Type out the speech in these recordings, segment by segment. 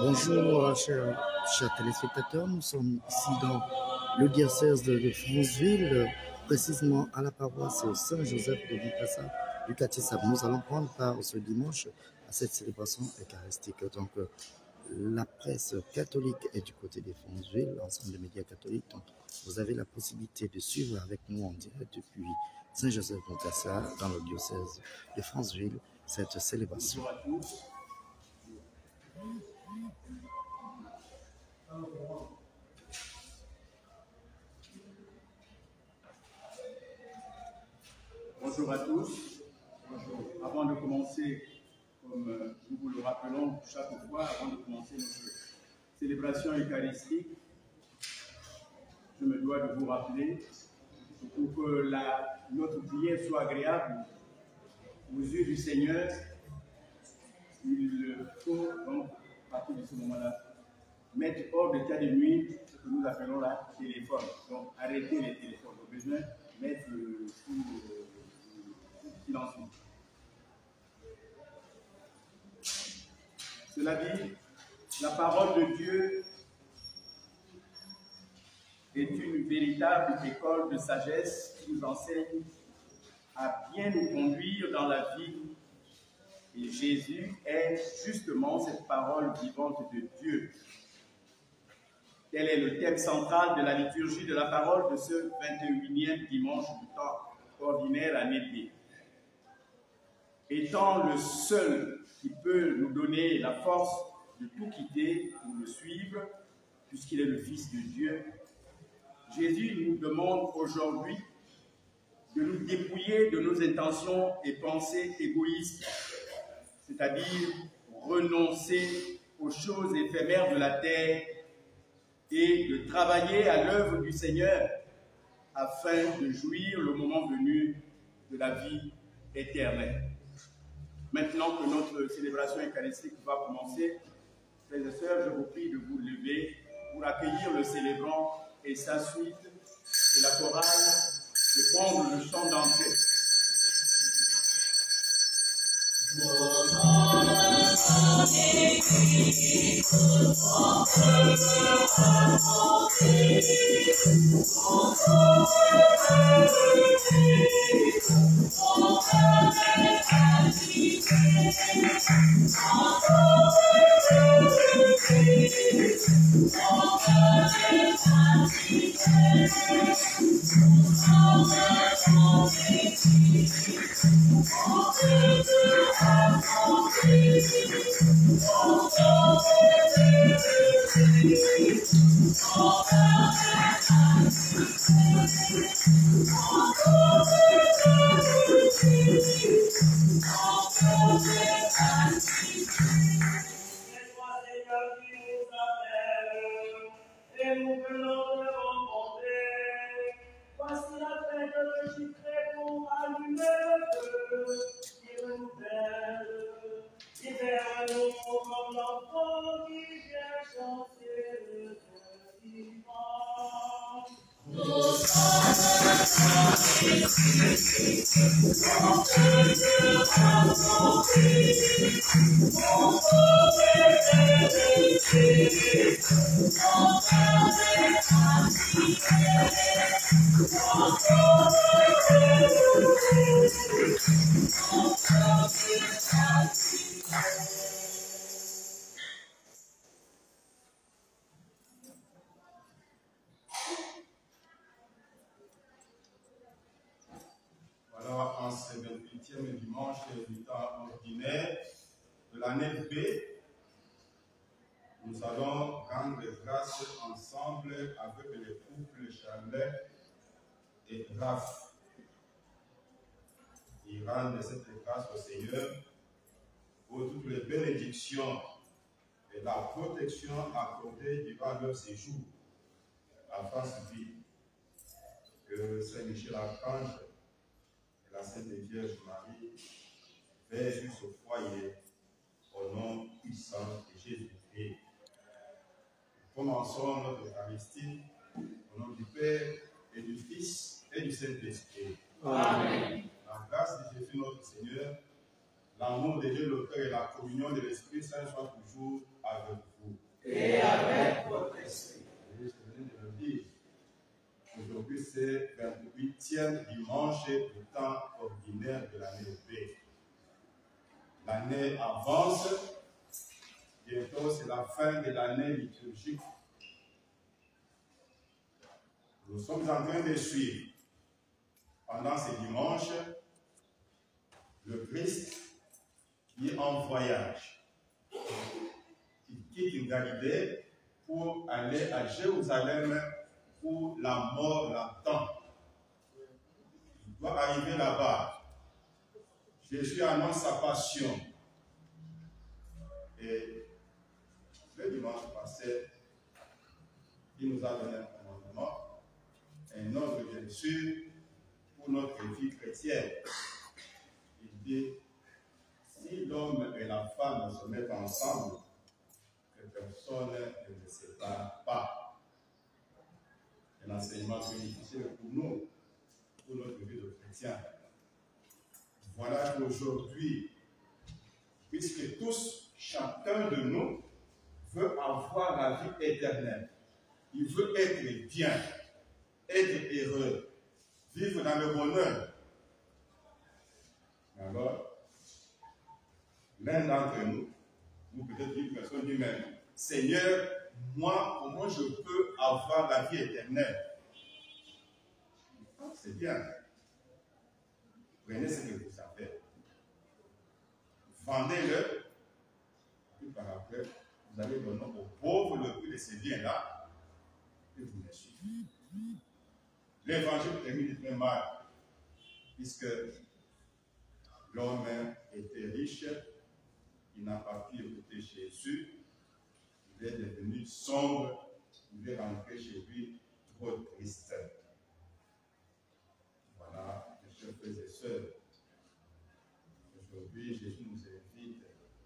Bonjour, chers téléspectateurs. Nous sommes ici dans le diocèse de Franceville, précisément à la paroisse Saint-Joseph de Montpessa du quartier Sable. Nous allons prendre part ce dimanche à cette célébration eucharistique. Donc, la presse catholique est du côté de Franceville, l'ensemble des médias catholiques. Donc, vous avez la possibilité de suivre avec nous en direct depuis Saint-Joseph de Montpessa, dans le diocèse de Franceville, cette célébration. Bonjour à tous. Bonjour. Avant de commencer, comme nous vous le rappelons chaque fois, avant de commencer notre célébration eucharistique, je me dois de vous rappeler, pour que notre prière soit agréable aux yeux du Seigneur, il faut donc, à partir de ce moment-là, mettre hors de cas de nuit ce que nous appelons la téléphone. Donc, arrêter les téléphones. Au besoin, mettre sous silencieux. Cela dit, la parole de Dieu est une véritable école de sagesse qui nous enseigne à bien nous conduire dans la vie. Et Jésus est justement cette parole vivante de Dieu. Tel est le thème central de la liturgie de la parole de ce 21e dimanche du temps ordinaire année B. Étant le seul qui peut nous donner la force de tout quitter pour le suivre, puisqu'il est le Fils de Dieu, Jésus nous demande aujourd'hui de nous dépouiller de nos intentions et pensées égoïstes, c'est-à-dire renoncer aux choses éphémères de la terre et de travailler à l'œuvre du Seigneur afin de jouir le moment venu de la vie éternelle. Maintenant que notre célébration eucharistique va commencer, frères et sœurs, je vous prie de vous lever pour accueillir le célébrant et sa suite et la chorale de prendre le chant d'entrée. Voilà, en ce 28e dimanche du temps ordinaire de l'année B, nous allons rendre grâce ensemble avec les couples Charlet et Raph. Ils rendent cette grâce au Seigneur pour toutes les bénédictions et la protection accordée durant leur séjour à France-Ville. Que Saint-Michel Archange et la Sainte Vierge Marie veillent sur ce foyer au nom puissant de Jésus-Christ. Commençons notre Eucharistie au nom du Père et du Fils et du Saint-Esprit. Amen. La grâce de Jésus notre Seigneur, l'amour de Dieu le Père et la communion de l'Esprit Saint soient toujours avec vous. et avec votre esprit. Et je venais de le dire. Aujourd'hui, c'est le 28e dimanche du temps ordinaire de l'année B. L'année avance. Bientôt, c'est la fin de l'année liturgique. Nous sommes en train de suivre, pendant ces dimanches, le Christ qui est en voyage, qui quitte Galilée pour aller à Jérusalem où la mort l'attend. Il doit arriver là-bas. Jésus annonce sa passion. Et le dimanche passé, il nous a donné un commandement, un ordre bien sûr pour notre vie chrétienne. Il dit, si l'homme et la femme se mettent ensemble, que personne ne les sépare pas. Un enseignement très difficile pour nous, pour notre vie de chrétien. Voilà qu'aujourd'hui, puisque tous, chacun de nous, veut avoir la vie éternelle. Il veut être bien, être heureux, vivre dans le bonheur. Alors, l'un d'entre nous, ou peut-être une personne dit même, Seigneur, moi, comment je peux avoir la vie éternelle? C'est bien. Prenez ce que vous avez. Vendez-le. Et par après, vous allez donner aux pauvres le prix de ces biens-là. Et vous les suivez. L'évangile termine très mal. Puisque l'homme était riche, il n'a pas pu écouter Jésus. Il est devenu sombre, il est rentré chez lui trop triste. Voilà, mes chers frères et sœurs, aujourd'hui Jésus nous invite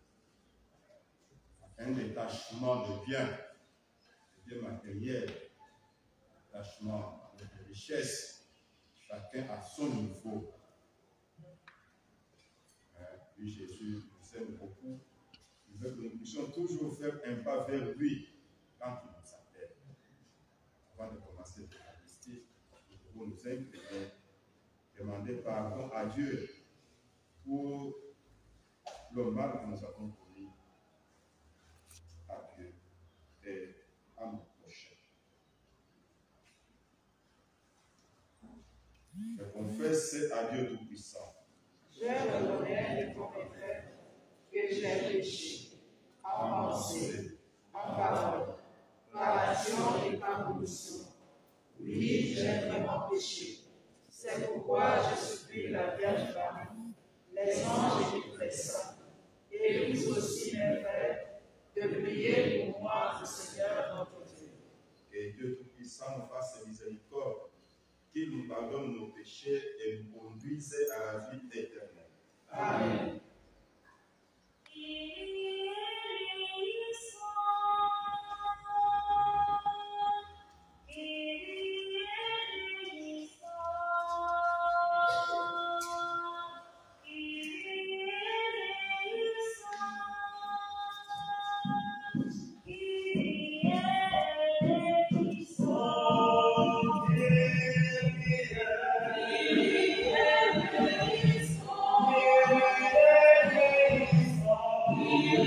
à un détachement de biens matériels, détachement de richesses, chacun à son niveau. Puis Jésus nous aime beaucoup. Il veut que nous puissions toujours faire un pas vers lui quand il nous appelle. Avant de commencer l'Eucharistie, nous pouvons nous incliner, demander pardon à Dieu pour le mal que nous avons commis à Dieu et à nos prochains. Je confesse à Dieu Tout-Puissant. Je reconnais de confesser que j'ai péché en pensée, en parole, par action et par omission. Oui, j'ai vraiment péché. C'est pourquoi je supplie la Vierge Marie, les anges et les très saints, et vous aussi mes frères, de prier pour moi, le Seigneur notre Dieu. Que Dieu Tout-Puissant nous fasse miséricorde, qu'il nous pardonne nos péchés et nous conduise à la vie éternelle. Amen. Yeah.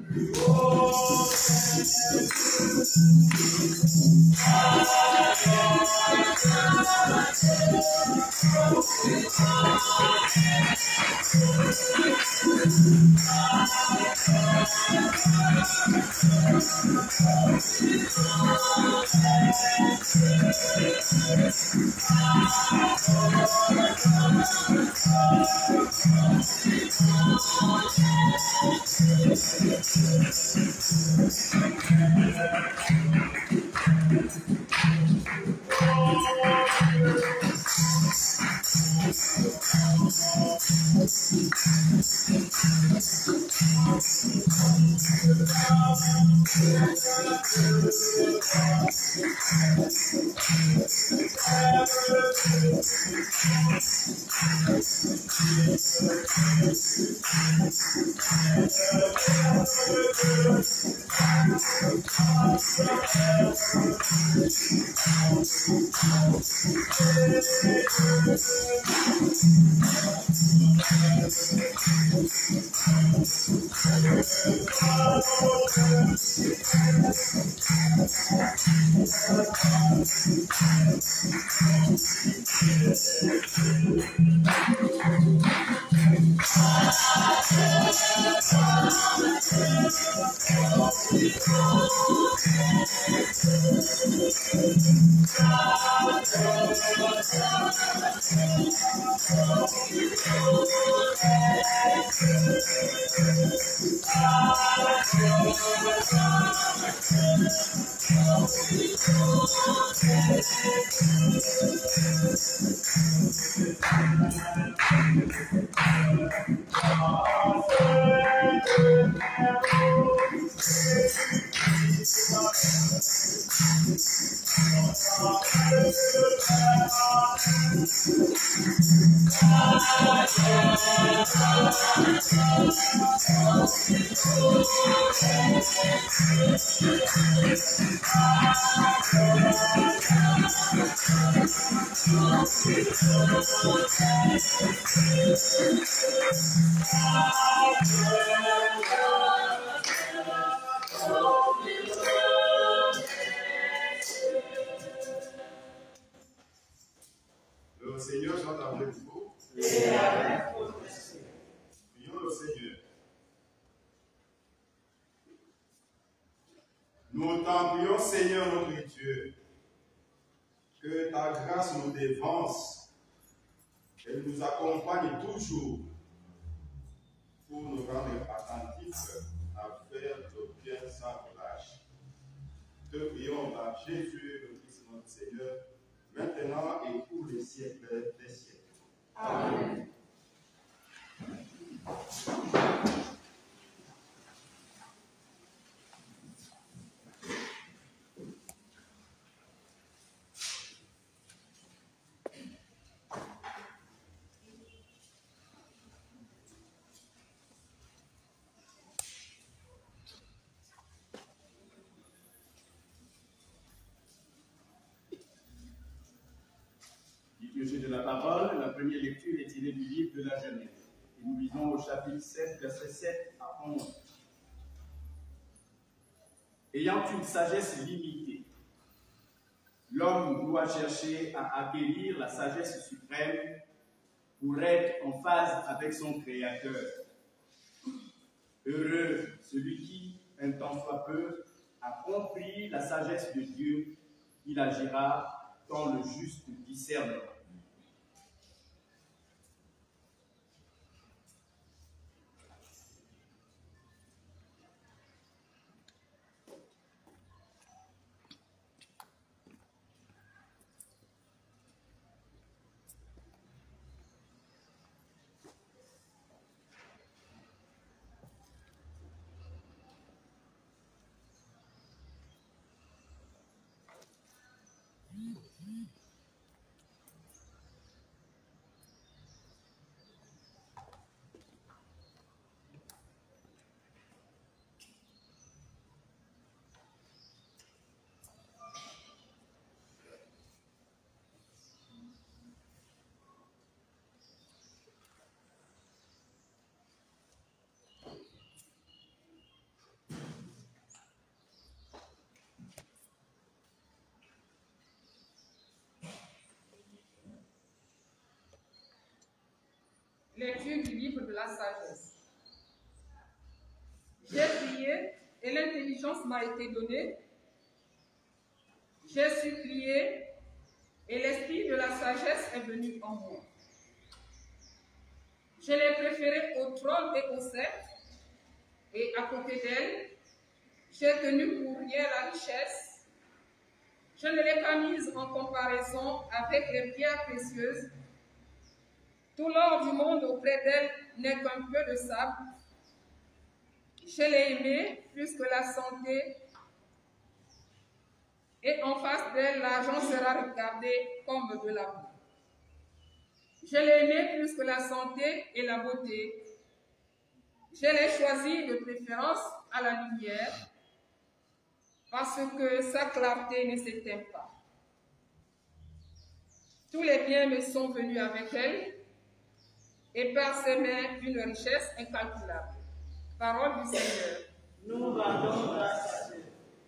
Le Seigneur soit avec vous. Et avec votre esprit. Prions le Seigneur. Nous t'en prions, Seigneur notre Dieu, que ta grâce nous dévance et nous accompagne toujours pour nous rendre attentifs à faire le bien sans relâche. Te prions par Jésus, le Christ notre Seigneur, maintenant et pour les siècles des siècles. Amen. Liturgie de la parole, la première lecture est tirée du livre de la Genèse. Et nous lisons au chapitre 7, versets 7 à 11. Ayant une sagesse limitée, l'homme doit chercher à acquérir la sagesse suprême pour être en phase avec son Créateur. Heureux celui qui, un temps soit peu, a compris la sagesse de Dieu, il agira dans le juste discernement. Lecture du livre de la sagesse. J'ai prié et l'intelligence m'a été donnée. J'ai supplié et l'esprit de la sagesse est venu en moi. Je l'ai préférée au trône et au sceptre, et à côté d'elle, j'ai tenu pour rien la richesse. Je ne l'ai pas mise en comparaison avec les pierres précieuses. Tout l'or du monde auprès d'elle n'est qu'un peu de sable. Je l'ai aimée plus que la santé, et en face d'elle, l'argent sera regardé comme de la boue. Je l'ai aimée plus que la santé et la beauté. Je l'ai choisie de préférence à la lumière, parce que sa clarté ne s'éteint pas. Tous les biens me sont venus avec elle, et par ses mains une richesse incalculable. Parole du Seigneur. Nous rendons grâce à Dieu.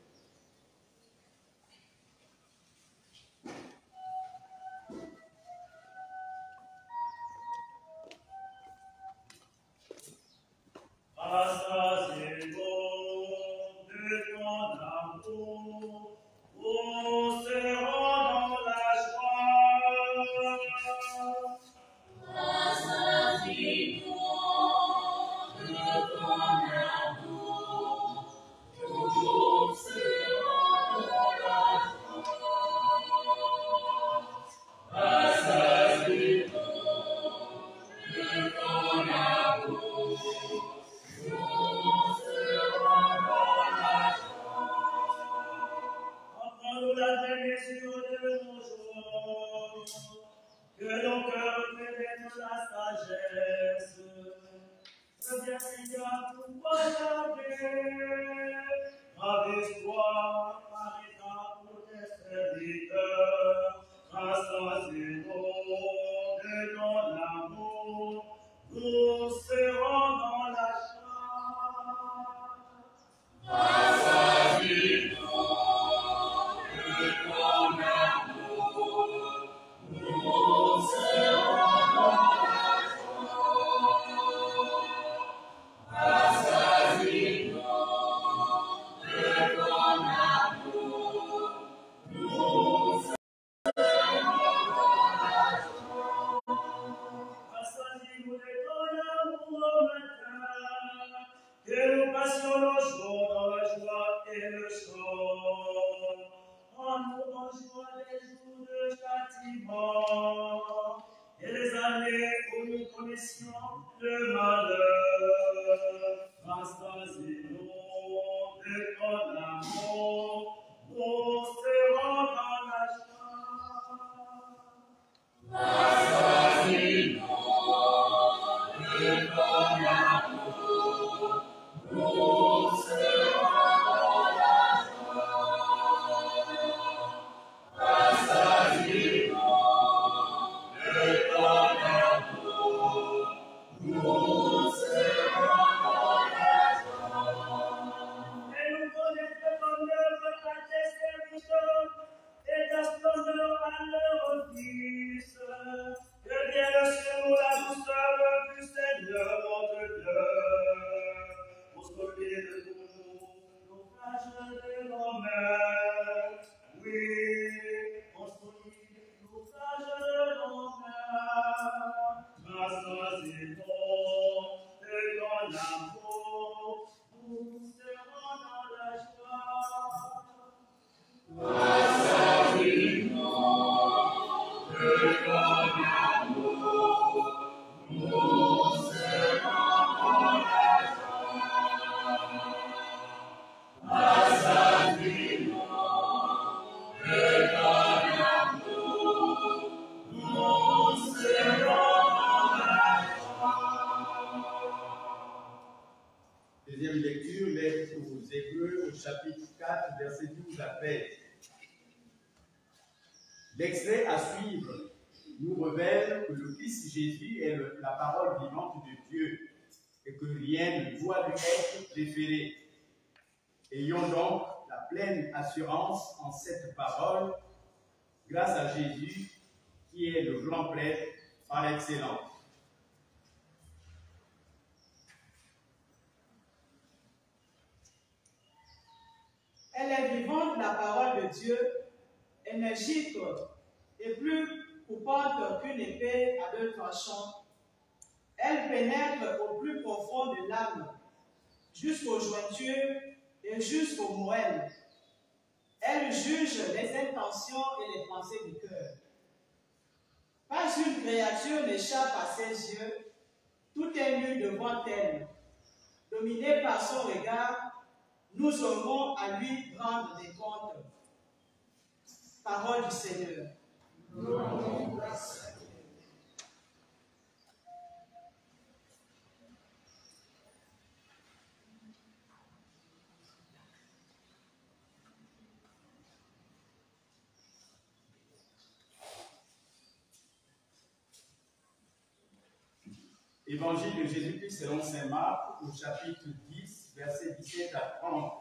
Deuxième lecture, lettre aux Hébreux au chapitre 4, verset 12 à 13. L'extrait à suivre nous révèle que le Christ Jésus est la parole vivante de Dieu et que rien ne doit lui être préféré. Ayons donc la pleine assurance en cette parole grâce à Jésus qui est le grand prêtre par excellence. vivante la parole de Dieu, énergique et plus coupante qu'une épée à deux tranchants. Elle pénètre au plus profond de l'âme, jusqu'aux jointures et jusqu'aux moelles. Elle juge les intentions et les pensées du cœur. Pas une créature n'échappe à ses yeux, tout est nu devant elle. Dominé par son regard, nous aurons à lui rendre des comptes. Parole du Seigneur. Évangile de Jésus-Christ selon saint Marc, au chapitre 10, versets 17 à 30.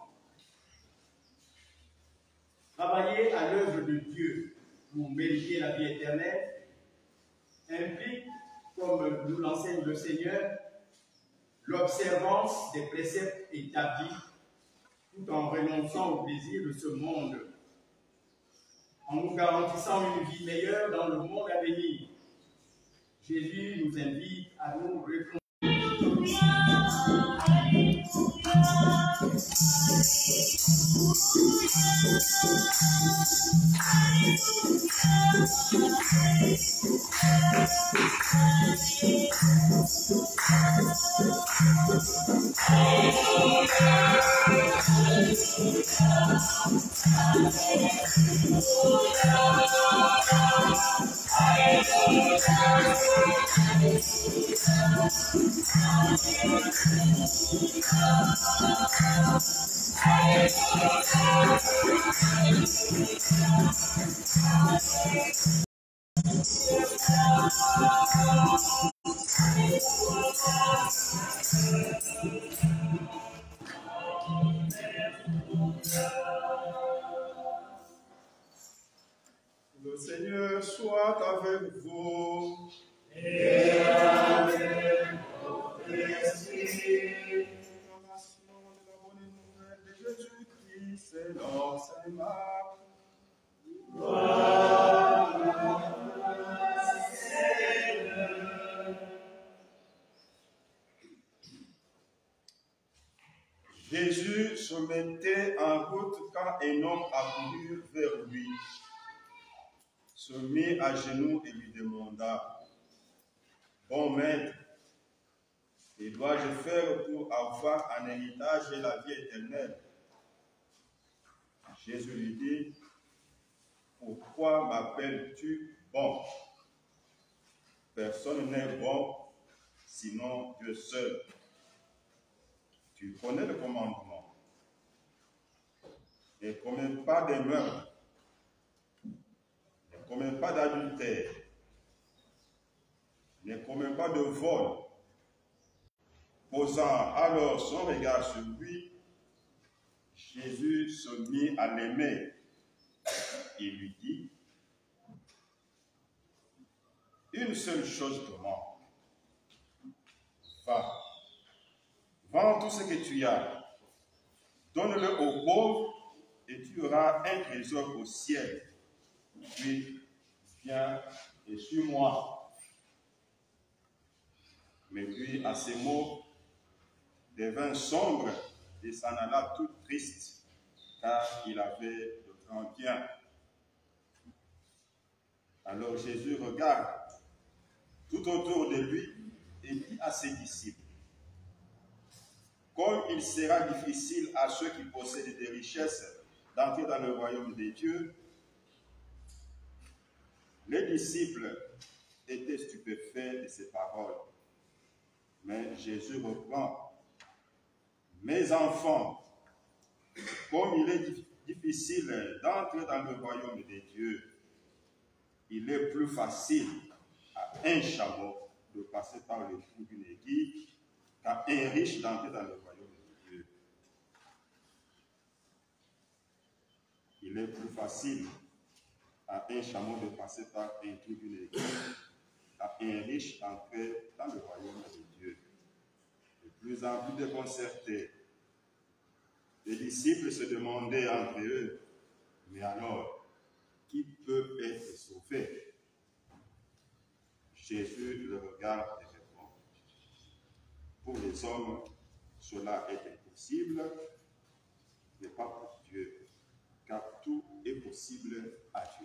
Travailler à l'œuvre de Dieu pour mériter la vie éternelle implique, comme nous l'enseigne le Seigneur, l'observance des préceptes établis tout en renonçant au plaisir de ce monde, en nous garantissant une vie meilleure dans le monde à venir. Jésus nous invite à nous répondre. Le Seigneur soit avec vous. Et avec votre esprit. Proclamation de la bonne nouvelle de Jésus-Christ selon saint Marc. Gloire à Seigneur. Jésus se mettait en route quand un homme accourut vers lui, se mit à genoux et lui demanda: Bon maître, que dois-je faire pour avoir un héritage et la vie éternelle? Jésus lui dit: Pourquoi m'appelles-tu bon? Personne n'est bon, sinon Dieu seul. Tu connais le commandement. Ne commets pas des meurtres. Ne commets pas d'adultère. Ne commets pas de vol. Posant alors son regard sur lui, Jésus se mit à l'aimer. Il lui dit: Une seule chose te manque. Va, vends tout ce que tu as, donne-le aux pauvres et tu auras un trésor au ciel. Puis viens et suis-moi. Mais lui, à ces mots, devint sombre et s'en alla tout triste, car il avait de grands biens. Alors Jésus regarde tout autour de lui et dit à ses disciples: Comme il sera difficile à ceux qui possèdent des richesses d'entrer dans le royaume des dieux. Les disciples étaient stupéfaits de ces paroles. Mais Jésus reprend: Mes enfants, comme il est difficile d'entrer dans le royaume des dieux, il est plus facile à un chameau de passer par le trou d'une aiguille qu'à un riche d'entrer dans le royaume de Dieu. Il est plus facile à un chameau de passer par un trou d'une aiguille qu'à un riche d'entrer dans le royaume de Dieu. De plus en plus déconcertés, les disciples se demandaient entre eux, mais alors, qui peut être sauvé? Jésus le regarde et répond, pour les hommes, cela est impossible, mais pas pour Dieu, car tout est possible à Dieu.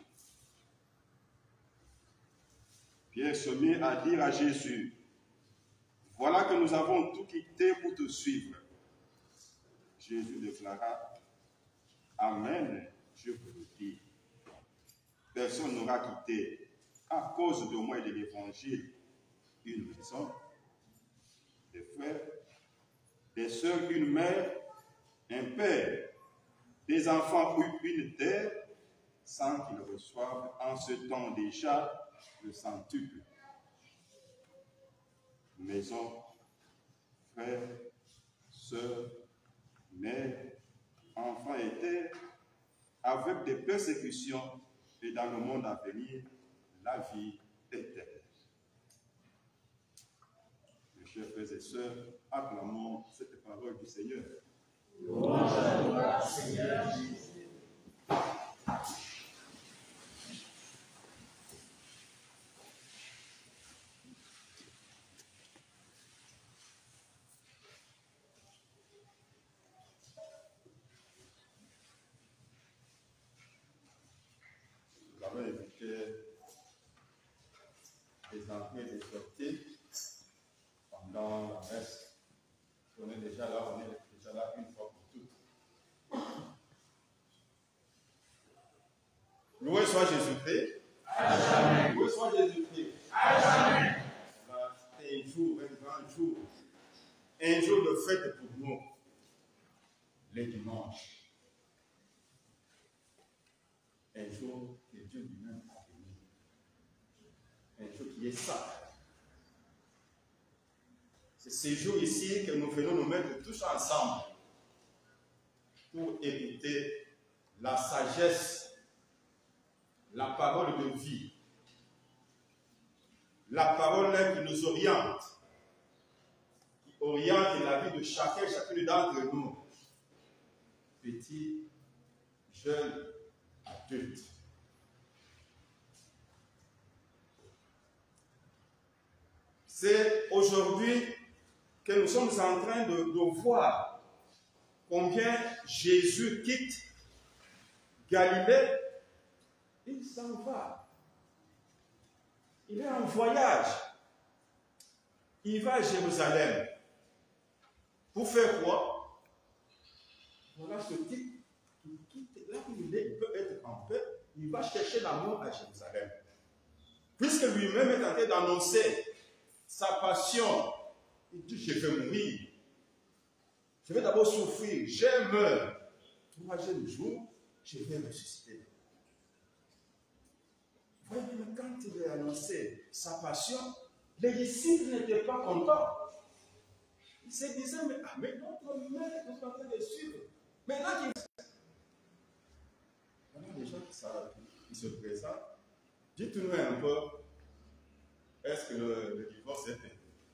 Pierre se mit à dire à Jésus, voilà que nous avons tout quitté pour te suivre. Jésus déclara, amen, je vous le dis. Personne n'aura quitté, à cause de moi et de l'évangile, une maison, des frères, des sœurs, une mère, un père, des enfants ou une terre, sans qu'ils reçoivent en ce temps déjà le centuple. Maison, frères, sœurs, mères, enfants et terres, avec des persécutions et dans le monde à venir, la vie éternelle. Mes chers frères et sœurs, acclamons cette parole du Seigneur. Louange à toi, Seigneur Jésus. Nous avons évoqué les entrées et les sorties pendant la messe. On est déjà là une fois pour toutes. Loué soit Jésus-Christ. À jamais. Loué soit Jésus-Christ. À jamais. Un jour, un grand jour. Un jour de fête pour nous. Les dimanches. Un jour que Dieu lui-même a béni. Un jour qui est sacré. C'est ces jours ici que nous venons nous mettre tous ensemble pour écouter la sagesse, la parole de vie, la parole qui nous oriente, qui oriente la vie de chacun, chacune d'entre nous, petits, jeunes, adultes. C'est aujourd'hui que nous sommes en train de voir combien Jésus quitte Galilée, il s'en va. Il est en voyage. Il va à Jérusalem. Pour faire quoi? Voilà ce type qui quitte là où il est, il peut être en paix. Il va chercher l'amour à Jérusalem. Puisque lui-même est en train d'annoncer sa passion. Il dit, je vais mourir. Je vais d'abord souffrir. Je meurs. Troisième jour, je vais ressusciter. Voyez, quand il a annoncé sa passion, les disciples n'étaient pas contents. Ils se disaient, mais notre maître est en train de suivre. Maintenant les gens qui se présentent, dites-nous un peu, est-ce que le divorce est fait?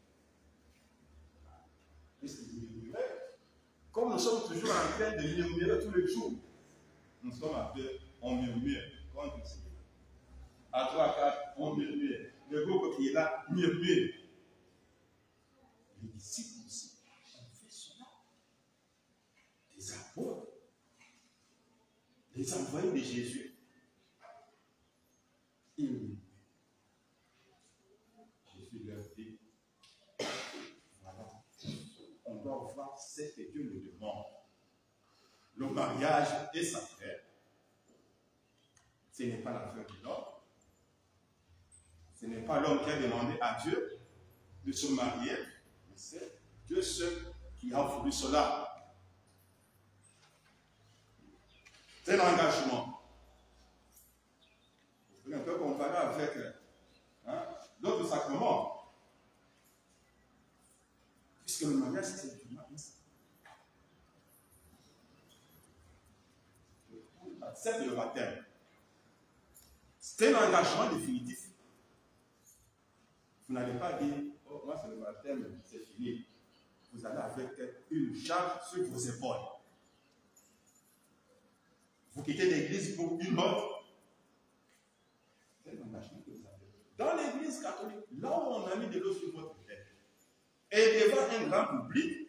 Comme nous sommes toujours en train de murmurer tous les jours, nous sommes appelés, on murmure contre le Seigneur. À 3, 4, on murmure. Le groupe qui est là murmure. Les disciples aussi ont fait cela. Les apôtres, les envoyés de Jésus, ils murmurent. Jésus leur dit, voilà, on doit voir ce que Dieu nous demande. Le mariage est sacré. Ce n'est pas l'affaire de l'homme. Ce n'est pas l'homme qui a demandé à Dieu de se marier, mais c'est Dieu seul qui a voulu cela. C'est l'engagement. Vous pouvez un peu comparer avec d'autres sacrements. Puisque le mariage, c'est du mariage. C'est le baptême. C'est un engagement définitif. Vous n'allez pas dire, oh, moi c'est le baptême, c'est fini. Vous allez avec une charge sur vos épaules. Vous quittez l'église pour une autre. C'est l'engagement que vous avez. Dans l'église catholique, là où on a mis de l'eau sur votre tête, et devant un grand public,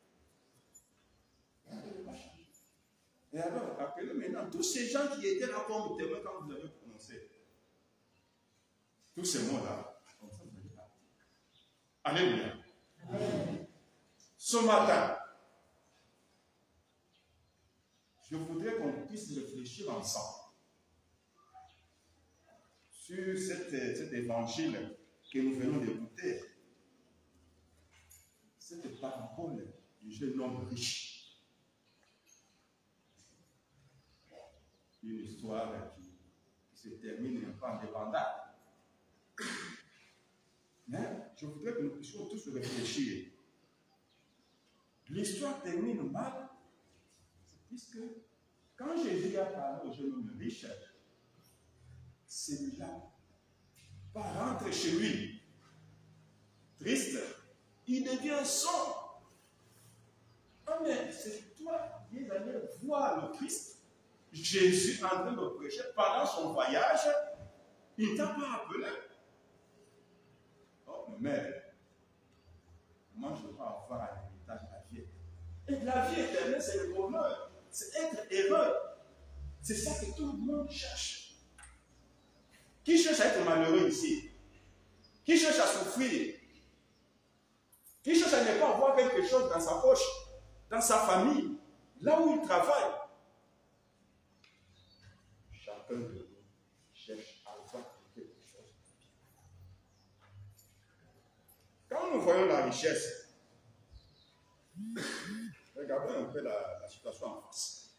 et alors, appelez maintenant tous ces gens qui étaient là comme témoins quand vous avez prononcé tous ces mots-là. Alléluia. Ce matin, je voudrais qu'on puisse réfléchir ensemble sur cet évangile que nous venons d'écouter, cette parabole du jeune homme riche. Une histoire qui se termine pas en débandade. Mais je voudrais que nous puissions tous réfléchir. L'histoire termine mal, puisque quand Jésus a parlé au jeune homme riche, celui-là va rentrer chez lui, triste, il devient sombre. Ah, mais c'est toi qui es allé voir le Christ, Jésus en train de prêcher pendant son voyage, il ne t'a pas appelé. Oh, mais moi je veux avoir un héritage de la vie éternelle. Et la vie éternelle, c'est le bonheur, c'est être heureux. C'est ça que tout le monde cherche. Qui cherche à être malheureux ici? Qui cherche à souffrir? Qui cherche à ne pas avoir quelque chose dans sa poche, dans sa famille, là où il travaille? Chacun de nous cherche à avoir quelque chose. Quand nous voyons la richesse, regardez un peu la situation en face.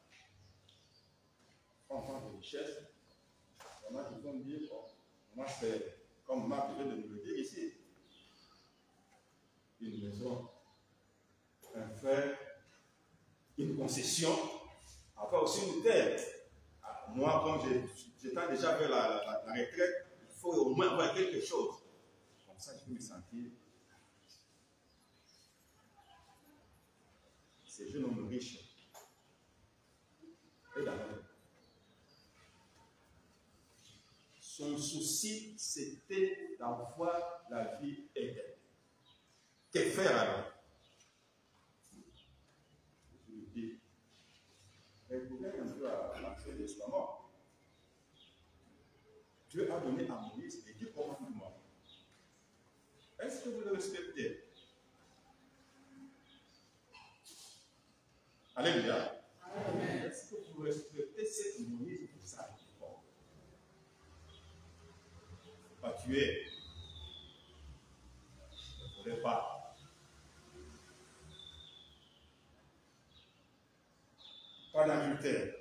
Quand on parle de richesse, il y en a qui vont dire, bon, moi c'est comme Marc vient de nous le dire ici, une maison, un frère, une concession, après aussi une terre. Moi, comme j'étais déjà vers la retraite, il faut au moins avoir quelque chose. Comme ça, je peux me sentir. Ces jeunes hommes riches. Et d'abord, son souci, c'était d'avoir la vie éternelle. Que faire alors? Je lui dis, écoutez un peu à l'entrée de ce moment. Dieu a donné à Moïse les 10 commandements. Est-ce que vous le respectez? Alléluia. Est-ce que vous respectez ce que Moïse vous a dit? Pas tuer. Ne voulez pas. Pas d'adultère.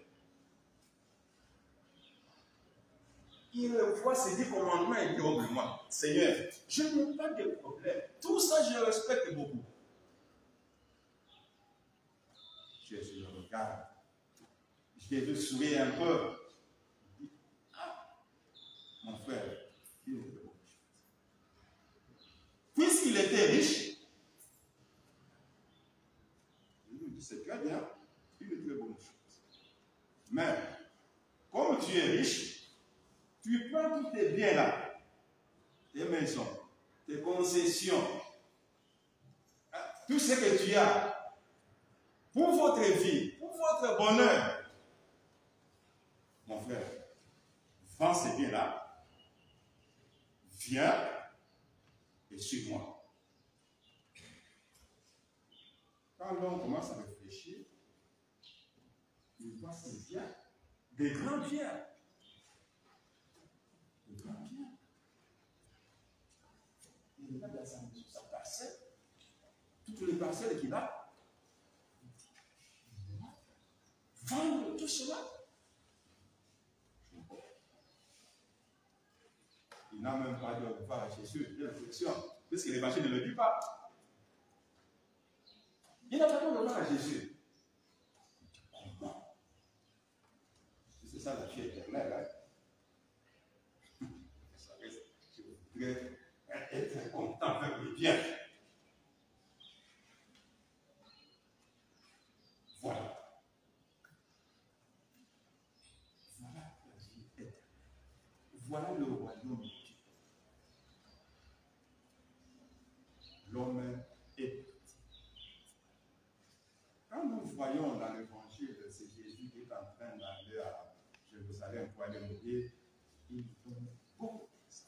Il voit ces 10 commandements et dit humblement, Seigneur, je n'ai pas de problème. Tout ça, je respecte beaucoup. Jésus le regarde. Jésus sourit un peu. Il dit, ah, mon frère, il est très bon. Puisqu'il était riche, je lui dis, c'est très bien, il est très bonne chose. Mais, comme tu es riche, tu prends tous tes biens là, tes maisons, tes concessions, tout ce que tu as, pour votre vie, pour votre bonheur. Mon frère, vends ces biens là, viens et suis-moi. Quand l'homme commence à réfléchir, il voit ces biens, des grands biens. Il va dans sa parcelle, toutes les parcelles qu'il a, vendre tout cela. Il n'a même pas de repas à Jésus, de réflexion, puisque l'évangile ne le dit pas. Il n'a pas de repas à Jésus. Comment? C'est ça la vie éternelle. Hein? Je voudrais être content avec le bien. Voilà. Voilà le royaume de Dieu. L'homme est petit. Quand nous voyons dans l'évangile, c'est Jésus qui est en train d'aller à Jérusalem pour aller mourir, il donne beaucoup de ça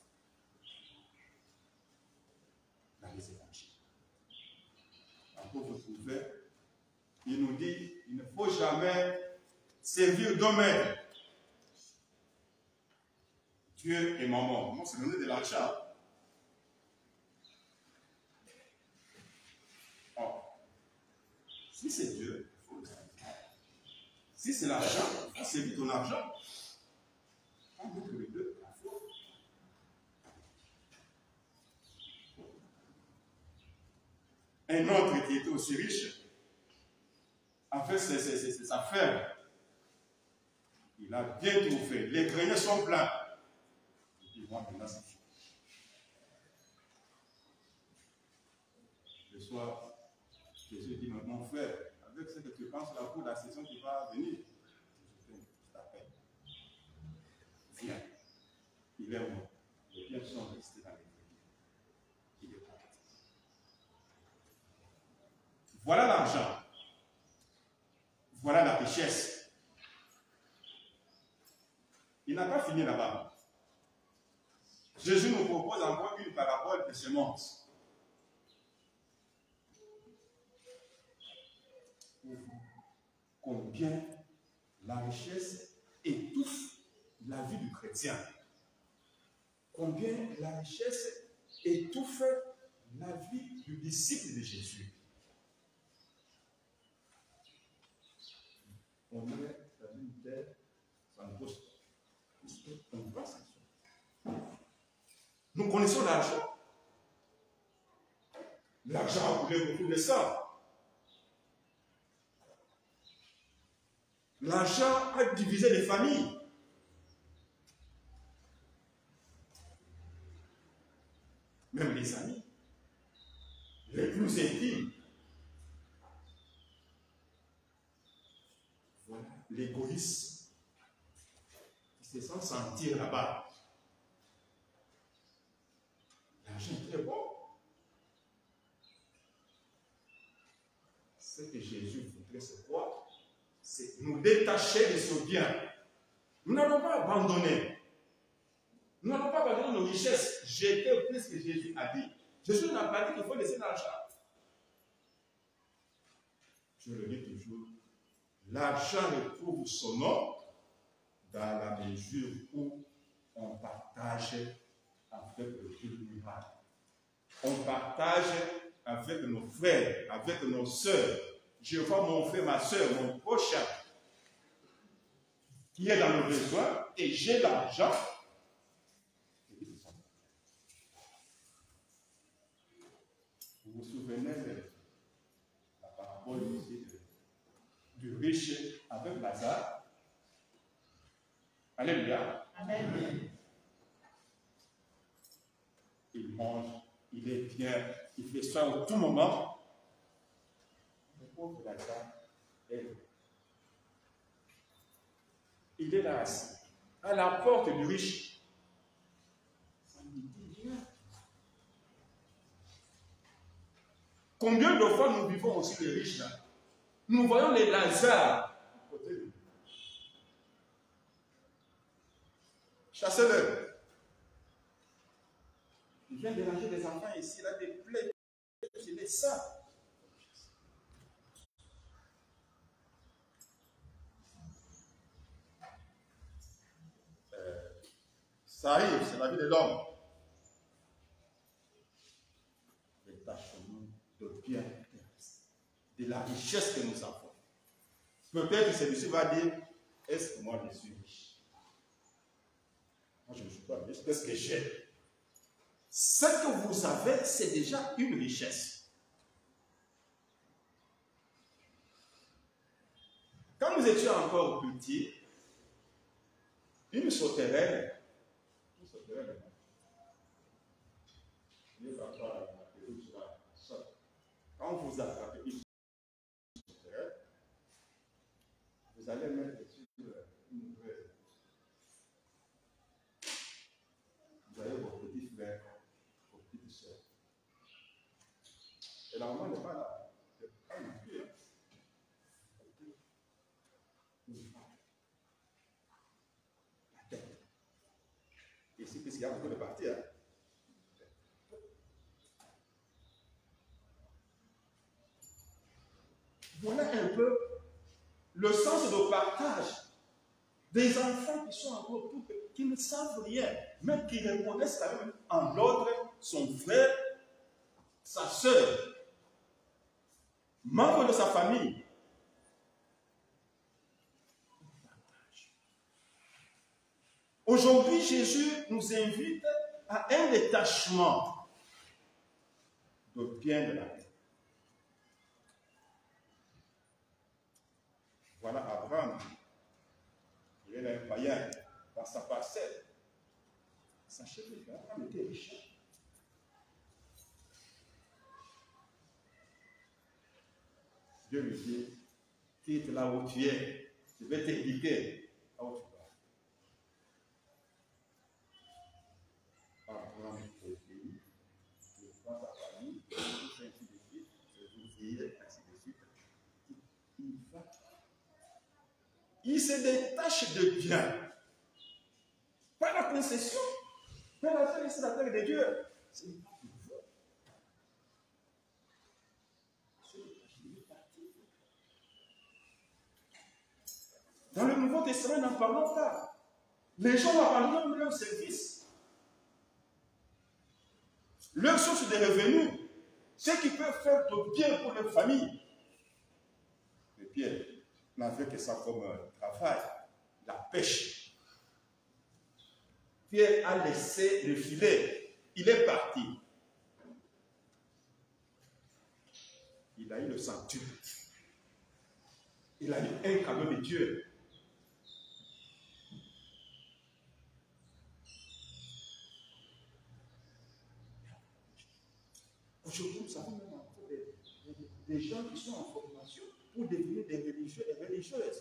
dans les évangiles. Pour vous trouver, il nous dit, il ne faut jamais servir d'homme. Dieu est maman. Non, c'est donner de l'argent. Or, si c'est Dieu, il faut le servir. Si c'est l'argent, il faut servir ton argent. On veut que les deux, il faut. Un autre qui était aussi riche a fait ses affaires. Il a bien tout fait. Les greniers sont pleins. Ils vont maintenant s'en foutre. Le soir, Jésus dit, mon frère, avec ce que tu penses là pour la saison qui va venir, je t'appelle. Viens. Il est mort. Les biens sont restés dans les greniers. Il est parti. Voilà l'argent. Voilà la richesse. Il n'a pas fini là-bas. Jésus nous propose encore une parabole de semences. Combien la richesse étouffe la vie du chrétien. Combien la richesse étouffe la vie du disciple de Jésus. On est dans une terre sans poste. On voit ça. Nous connaissons l'argent. L'argent a coulé beaucoup de sang. L'argent a divisé les familles. Même les amis. Les plus intimes. Voilà l'égoïsme qui se sent sentir là-bas. L'argent est très bon. Ce que Jésus voudrait, c'est quoi? C'est nous détacher de ce bien. Nous n'allons pas abandonner. Nous n'allons pas abandonner nos richesses. Jeter plus ce que Jésus a dit. Jésus n'a pas dit qu'il faut laisser l'argent. Je le dis toujours. L'argent retrouve son nom dans la mesure où on partage avec le tribunal. On partage avec nos frères, avec nos sœurs. Je vois mon frère, ma sœur, mon prochain qui est dans le besoin et j'ai l'argent. Vous vous souvenez de la parabole ici du riche avec Lazare? Alléluia. Amen. Il mange, il est bien, il fait soin à tout moment. Le pauvre Lazare est là. Il est là assis, à la porte du riche. Ça me dit rien. Combien de fois nous vivons aussi les riches là? Nous voyons les Lazare à côté de nous. Chassez-le. Il vient déranger des enfants ici, il a des plaies, il est ça. Ça arrive, c'est la vie de l'homme. Détachement de bien, de la richesse que nous avons. Peut-être que celui-ci va dire, est-ce que moi je suis riche? Moi je ne suis pas riche, qu'est-ce que j'ai? Ce que vous avez, c'est déjà une richesse. Quand nous étions encore petits, une sauterelle, quand vous attrapez une sauterelle, vous allez mettre dessus une vraie. charmant n'est pas là. Pas non plus, hein. La tête. Ici, puisqu'il y a beaucoup de parties, hein. Voilà un peu le sens de partage des enfants qui sont encore tout petits, qui ne savent rien, mais qui reconnaissent quand même en l'autre son frère, sa soeur, membre de sa famille. Aujourd'hui, Jésus nous invite à un détachement de bien de la terre. Voilà Abraham. Il est un païen dans sa parcelle. Sachez que Abraham était riche. Dieu lui dit, quitte là où tu es, je vais t'indiquer là où tu vas. Abraham obéit, il prend sa famille, ainsi de suite, ainsi de suite. Il va. Il se détache de bien. Par la concession. Mais la terre, c'est la terre de Dieu. Ce n'est pas pour vous. Dans le Nouveau Testament, n'en parlons pas. Les gens abandonnent leur service, leur source de revenus, ce qui peut faire de bien pour leur famille. Et Pierre n'avait que ça comme travail, la pêche. Pierre a laissé le filet, il est parti. Il a eu le centuple. Il a eu un cadeau de Dieu. Aujourd'hui, nous avons même encore des gens qui sont en formation pour devenir des religieux et religieuses.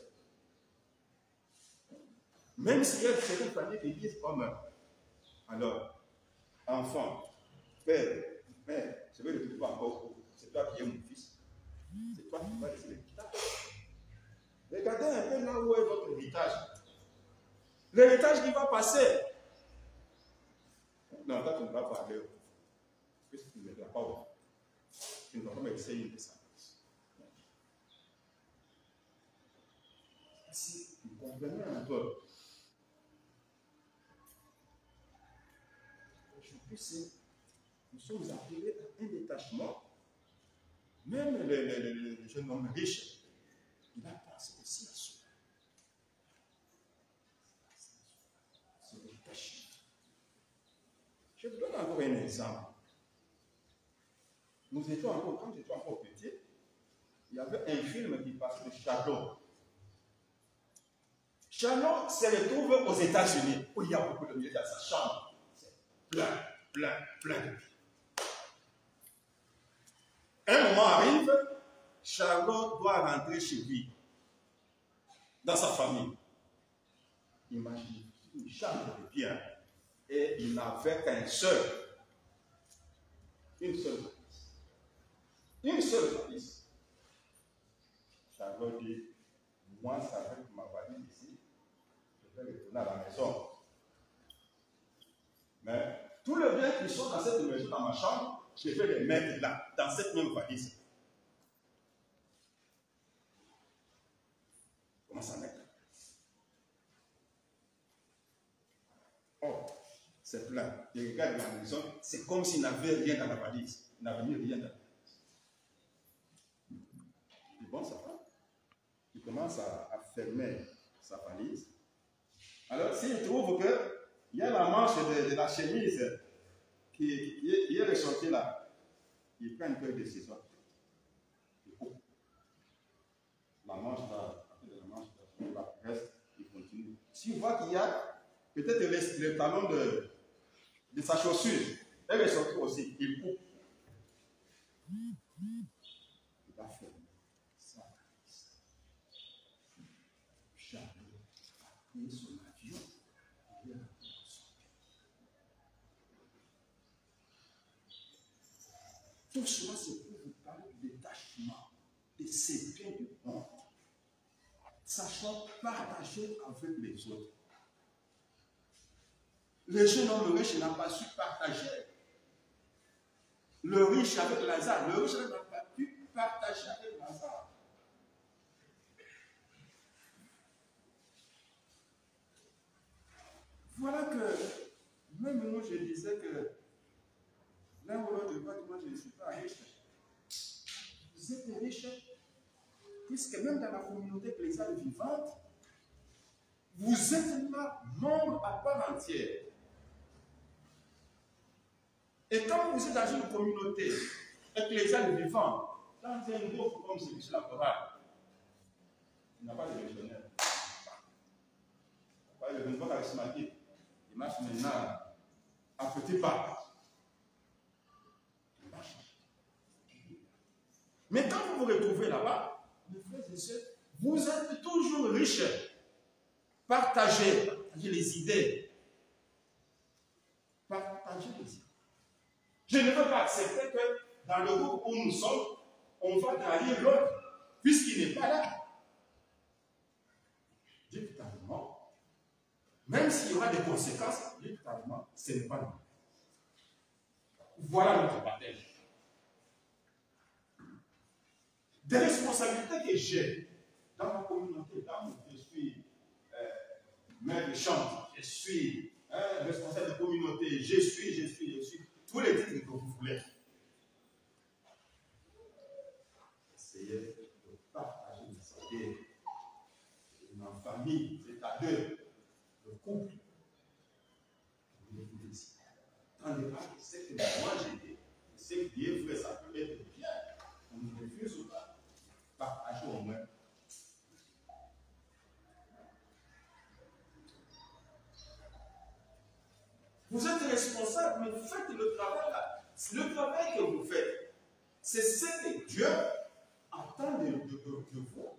Même si elles seraient familles qui disent comme alors, enfant, père, mère, je vais le trouver encore. C'est toi qui es mon fils. C'est toi qui vas laisser l'héritage. Regardez un peu là où est votre héritage. L'héritage qui va passer. Non, toi tu ne vas pas aller. Puisque tu ne me dois pas. Tu ne dois pas m'exceller une descendance. Si vous comprenez un peu. Aujourd'hui, nous sommes appelés à un détachement. Même le jeune homme riche, il a pensé aussi à cela. Se détacher. Je vous donne encore un exemple. Nous étions encore, quand j'étais encore petit, il y avait un film qui passait de Charlot. Charlot se retrouve aux États-Unis, où il y a beaucoup de milliers dans sa chambre. C'est plein de vie. Un moment arrive, Charlotte doit rentrer chez lui, dans sa famille. Imaginez, une chambre de bien, et il n'avait qu'un seul, une seule valise. Une seule valise. Charlotte dit, moi, ça va être ma valise ici, je vais retourner à la maison. Mais tous les biens qui sont dans cette maison, dans ma chambre, je vais les mettre là, dans cette même valise. Comment ça mettre? Oh, c'est plein. Il regarde la maison, c'est comme s'il n'avait rien dans la valise. Il n'avait mis rien dans la valise. Et bon, ça va. Il commence à fermer sa valise. Alors, s'il trouve qu'il y a la manche de la chemise qui est ressortie là, il prend une feuille de ciseaux. Il coupe. La manche là, après la manche là, reste, il continue. S'il voit qu'il y a peut-être le talon de sa chaussure, elle est sortie aussi, il coupe. Il va fermer sa valise. Jamais a pris son avion. Tout cela, c'est pour vous parler c'est bien de bon. Sachant partager avec les autres. Le jeune homme riche n'a pas su partager. Le riche avec Lazare, le riche n'a pas pu partager avec Lazare. Voilà que, même moi je disais que l'un ou l'autre, moi je ne suis pas riche. Vous êtes riche, puisque même dans la communauté ecclésiale vivante, vous êtes là, membre à part entière. Et quand vous êtes dans une communauté ecclésiale vivante, dans un groupe comme celui-ci, la chorale, il n'y a pas de missionnaire. Il n'y a pas de charismatique. Il marche maintenant à petits pas. Il marche. Mais quand vous vous retrouvez là-bas, mes frères et sœurs, vous êtes toujours riches. Partagez les idées. Partagez les idées. Je ne veux pas accepter que dans le groupe où nous sommes, on va trahir l'autre, puisqu'il n'est pas là. Dieu totalement, même s'il y aura des conséquences, Dieu totalement, ce n'est pas nous. Voilà notre baptême. Des responsabilités que j'ai dans ma communauté, je suis maire de chambre, je suis responsable de communauté, je suis. Tous les titres que vous voulez. Essayez de partager les idées. Une famille, c'est à deux. Le couple. Tandis que c'est que moi j'ai dit, c'est que Dieu fait ça peut être bien. On ne refuse pas. Partagez au moins. Vous êtes responsable, mais faites le travail là. Le travail que vous faites, c'est ce que Dieu attend de vous.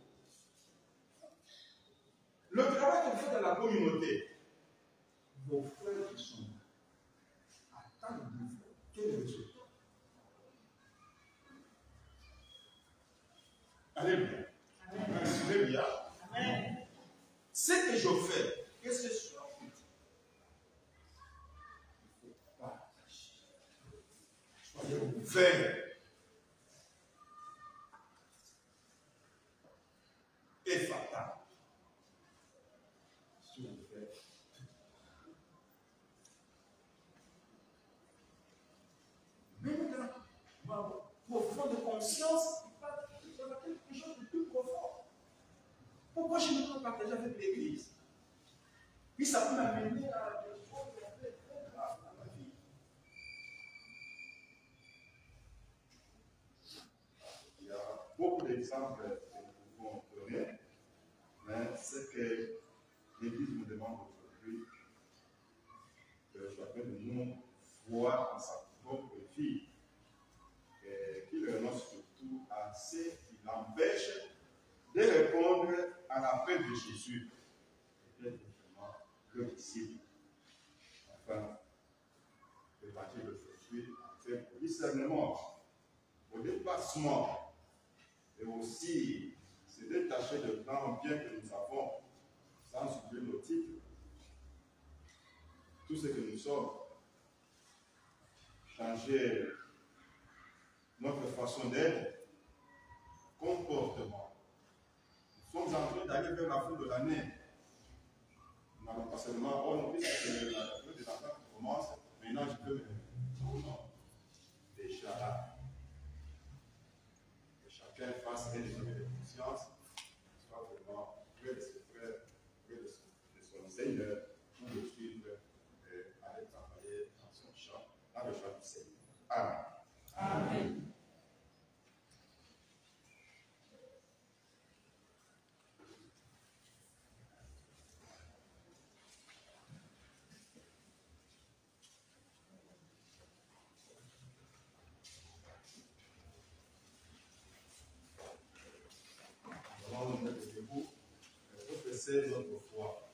Le travail que vous faites dans la communauté, vos frères qui sont là, attendent de vous. Quel est le résultat? Alléluia. Alléluia. Amen. Ce que je fais, qu'est-ce que je fais? Soyez ouverts et fatal. Même dans ma profonde conscience, il y a quelque chose de plus profond. Pourquoi je ne peux pas partager avec l'Église? Puis ça peut m'amener à des choses très graves dans ma vie. Il y a beaucoup d'exemples que nous pouvons donner, mais ce que l'Église nous demande aujourd'hui, que chacun de nous voit dans sa propre vie, qu'il renonce surtout à ce qui l'empêche de répondre à l'appel de Jésus, et d'être justement le disciple, afin de partir d'aujourd'hui, faire au discernement, au déplacement, et aussi se détacher de grands biens que nous avons, sans oublier nos titres, tout ce que nous sommes, changer notre façon d'être, comportement. Nous sommes en train d'aller vers la fin de l'année. Nous n'allons pas seulement, oh non, c'est la fin de l'année qui commence, maintenant je peux me... Non, déjà là. Que chacun fasse un examen de conscience, soit vraiment près de ses frères, près de son Seigneur, pour le suivre et aller travailler dans son champ, dans le champ du Seigneur. Amen. Amen. C'est notre foi.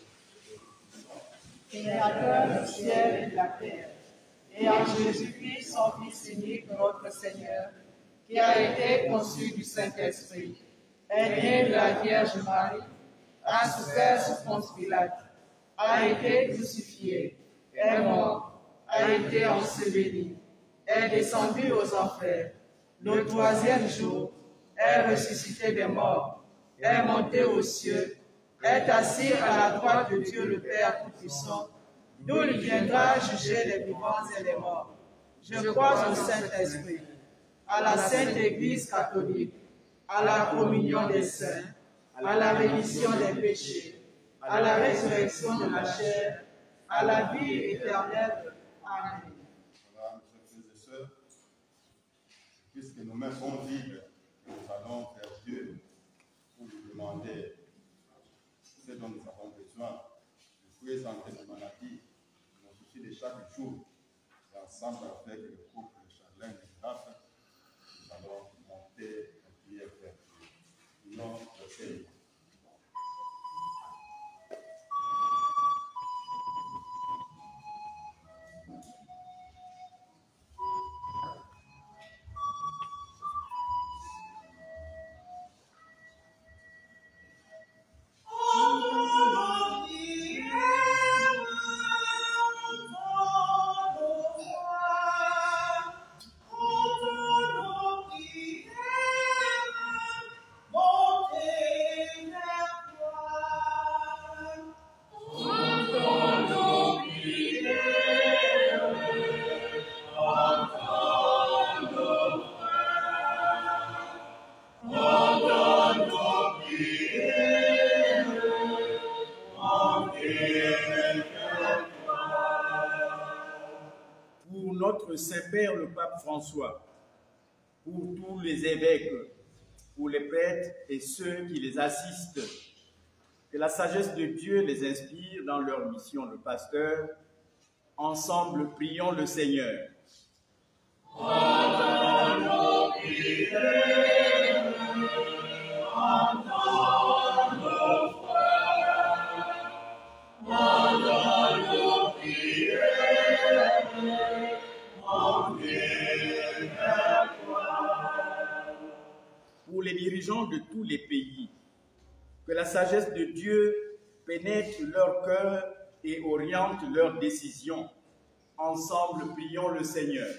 Créateur du ciel et de la terre, et en Jésus-Christ, son Fils unique, notre Seigneur, qui a été conçu du Saint-Esprit, est né de la Vierge Marie, a souffert sous Ponce Pilate, a été crucifié, est mort, a été enseveli, est descendu aux enfers, le troisième jour, est ressuscité des morts, est monté aux cieux, est assis à la droite de Dieu le Père Tout-Puissant, d'où il viendra juger les vivants et les morts. Je crois au Saint-Esprit, à la Sainte Église catholique, à la communion des saints, à la rémission des péchés, à la résurrection de la chair, à la vie éternelle. Amen. Voilà, mes frères et sœurs, puisque nos mains sont vides, nous allons vers Dieu pour lui demander ce dont nous avons besoin, de présenter nos maladies, nos soucis de chaque jour, et ensemble avec le couple Charlène et Grâce, nous allons monter en prière vers Dieu. Non, le Seigneur. Notre Saint-Père, le pape François, pour tous les évêques, pour les prêtres et ceux qui les assistent, que la sagesse de Dieu les inspire dans leur mission de pasteur. Ensemble, prions le Seigneur. Entends nos prières, entends nos voix, entends nos prières. Pour les dirigeants de tous les pays, que la sagesse de Dieu pénètre leur cœur et oriente leurs décisions. Ensemble, prions le Seigneur.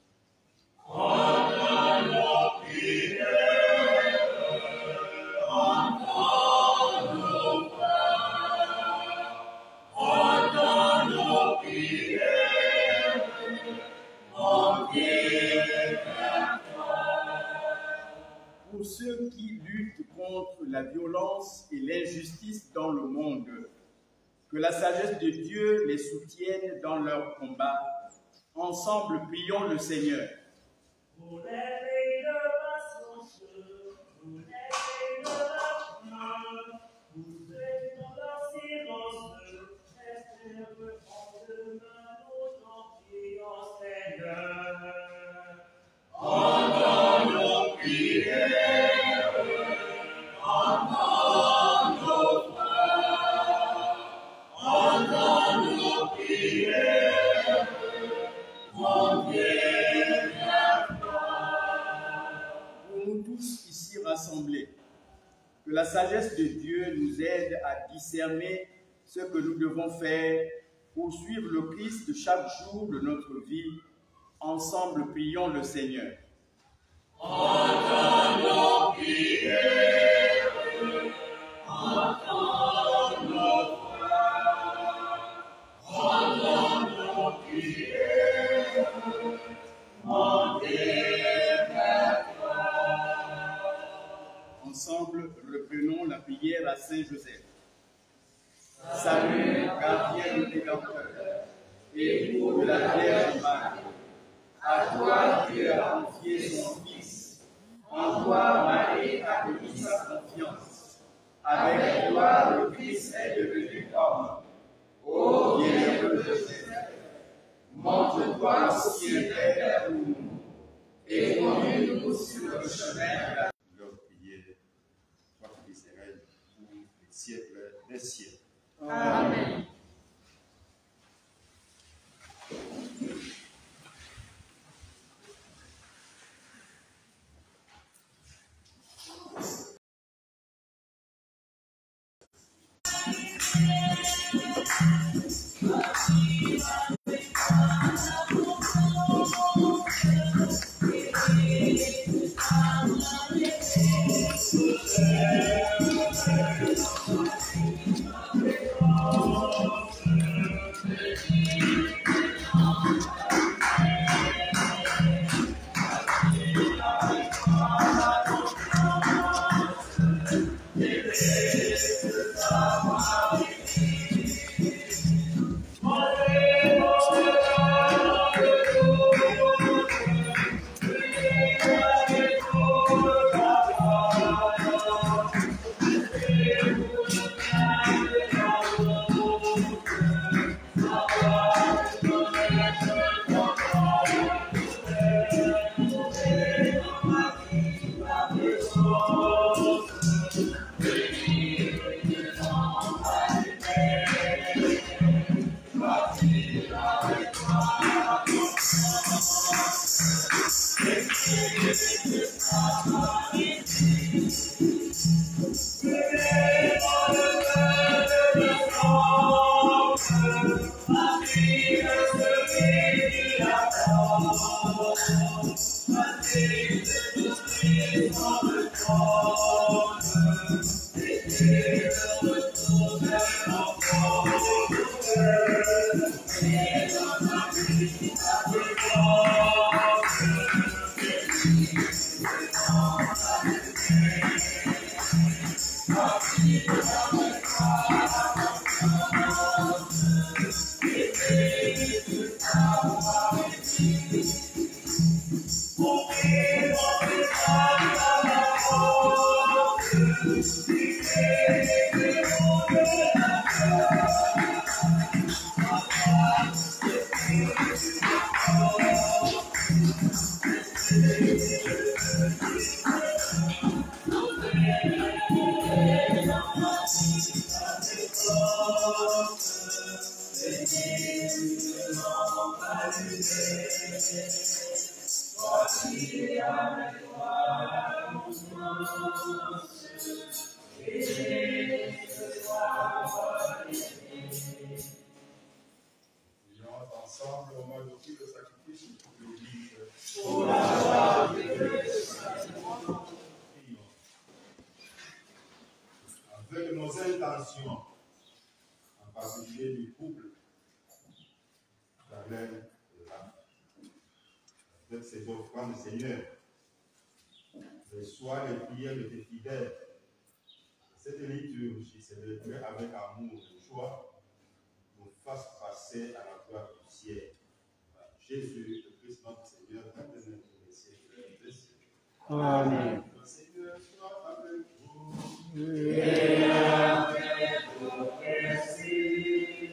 Entends nos prières, entends nos voix, entends nos prières. Pour ceux qui luttent contre la violence et l'injustice dans le monde, que la sagesse de Dieu les soutienne dans leur combat. Ensemble, prions le Seigneur. Pour les pays de patience, pour les pays de la main, pour ceux qui dans leur silence, espèrent en demain nos prions, Seigneur. Entends nos prières, entends nos voix, entends nos prières, mon Dieu. Pour nous tous ici rassemblés, que la sagesse de Dieu nous aide à discerner ce que nous devons faire pour suivre le Christ chaque jour de notre vie. Ensemble, prions le Seigneur. Entends nos prières, entends nos voix, entends nos prières, mon Dieu, vers toi. Ensemble, reprenons la prière à Saint Joseph. Salut, gardien du Rédempteur, époux de la Vierge Marie. À toi, Dieu a confié son Fils. En toi, Marie a mis sa confiance. Avec toi, le Christ est devenu homme. Ô bienheureux Joseph, montre-toi aussi un Père pour nous, et conduis-nous sur le chemin de la Leur prière, soit Israël pour les siècles des siècles. Amen. Ensemble, on va offrir le sacrifice pour l'Église. Avec nos intentions, en particulier du couple, Charlène et l'âme, avec ces offrandes, Seigneur, reçois les prières de tes fidèles. Cette liturgie célébrée avec amour et joie nous fasse passer à la gloire du ciel. Jésus, le Christ, notre Seigneur, éternel pour les siècles des siècles. Amen. Le Seigneur soit avec vous. Et avec votre esprit.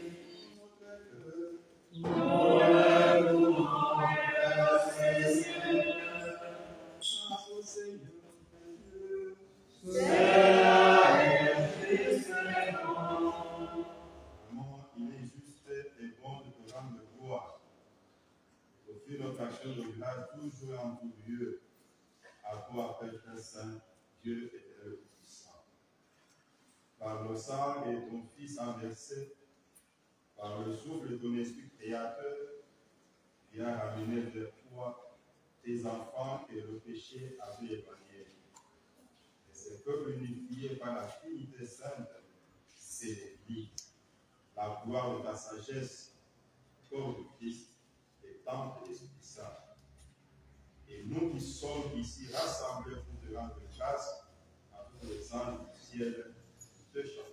Toujours en tout lieu, à toi, Père très saint, Dieu éternel puissant. Par le sang et ton Fils inversé, par le souffle de ton esprit créateur, viens ramener vers toi tes enfants que le péché avait éloignés. Et ces peuples unifiés par la Trinité sainte, c'est l'Église. La gloire de ta sagesse, corps de Christ et temple de l'Esprit Saint. Et nous qui sommes ici rassemblés pour te rendre grâce à tous les anges du ciel, te chantons.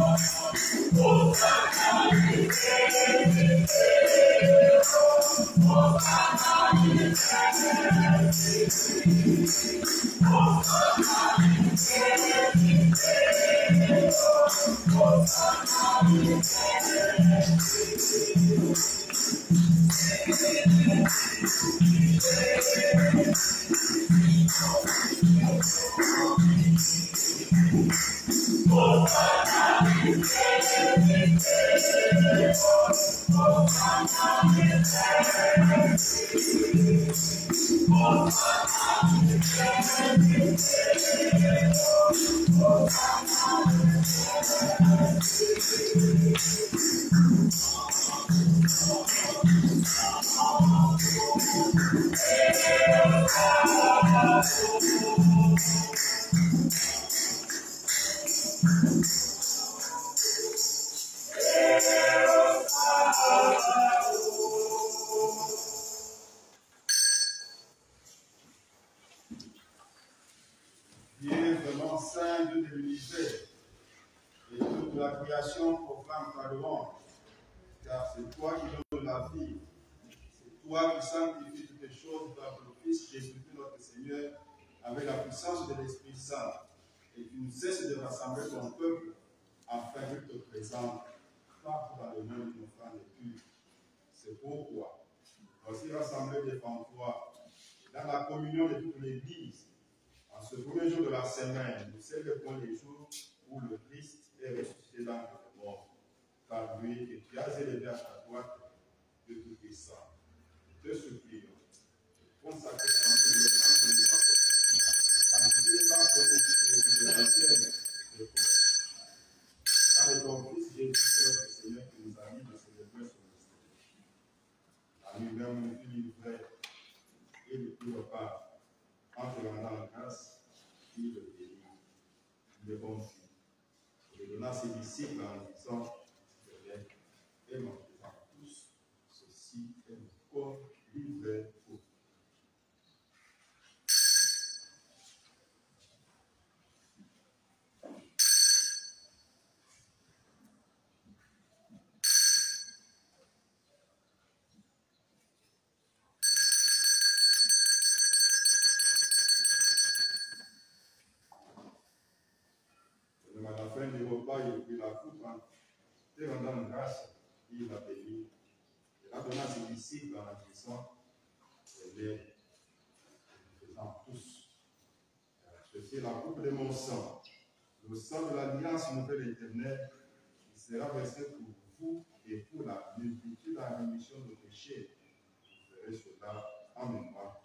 Oh, Dieu vraiment saint, Dieu de l'univers, et toute la création proclame ta louange, car c'est toi qui donnes la vie, c'est toi qui sanctifies toutes les choses par le Fils Jésus-Christ notre Seigneur, avec la puissance de l'Esprit Saint, et tu ne cesses de rassembler ton peuple afin qu'il te présente partout dans le monde une offrande pure. C'est pourquoi, voici rassemblés devant toi, dans la communion de toute l'Église, en ce premier jour de la semaine, nous célébrons les jours où le Christ est ressuscité dans le monde, par lui que tu as élevé à ta droite de tout puissant. Te supplions, consacrez en nous le temps que nous apportons. Sanctifiez par ton esprit de la terre de force. Par ton Fils Jésus-Christ, notre Seigneur, qui nous a mis de célébrer son mystère. À lui-même, nous fut livré et le plus repas. En te rendant grâce, il le bénit, le bon Dieu. Il donna à ses disciples en disant, venez et mangez-en tous, ceci est mon corps livré pour vous. À la fin du repas, il prit la coupe, et rendant grâce, il l'a béni. Il a donné à ses disciples en disant, venez, faisant tous. Ceci est la coupe de mon sang, le sang de l'alliance nouvelle éternelle, qui sera versé pour vous et pour la multitude en rémission de péchés. Vous ferez cela en mémoire.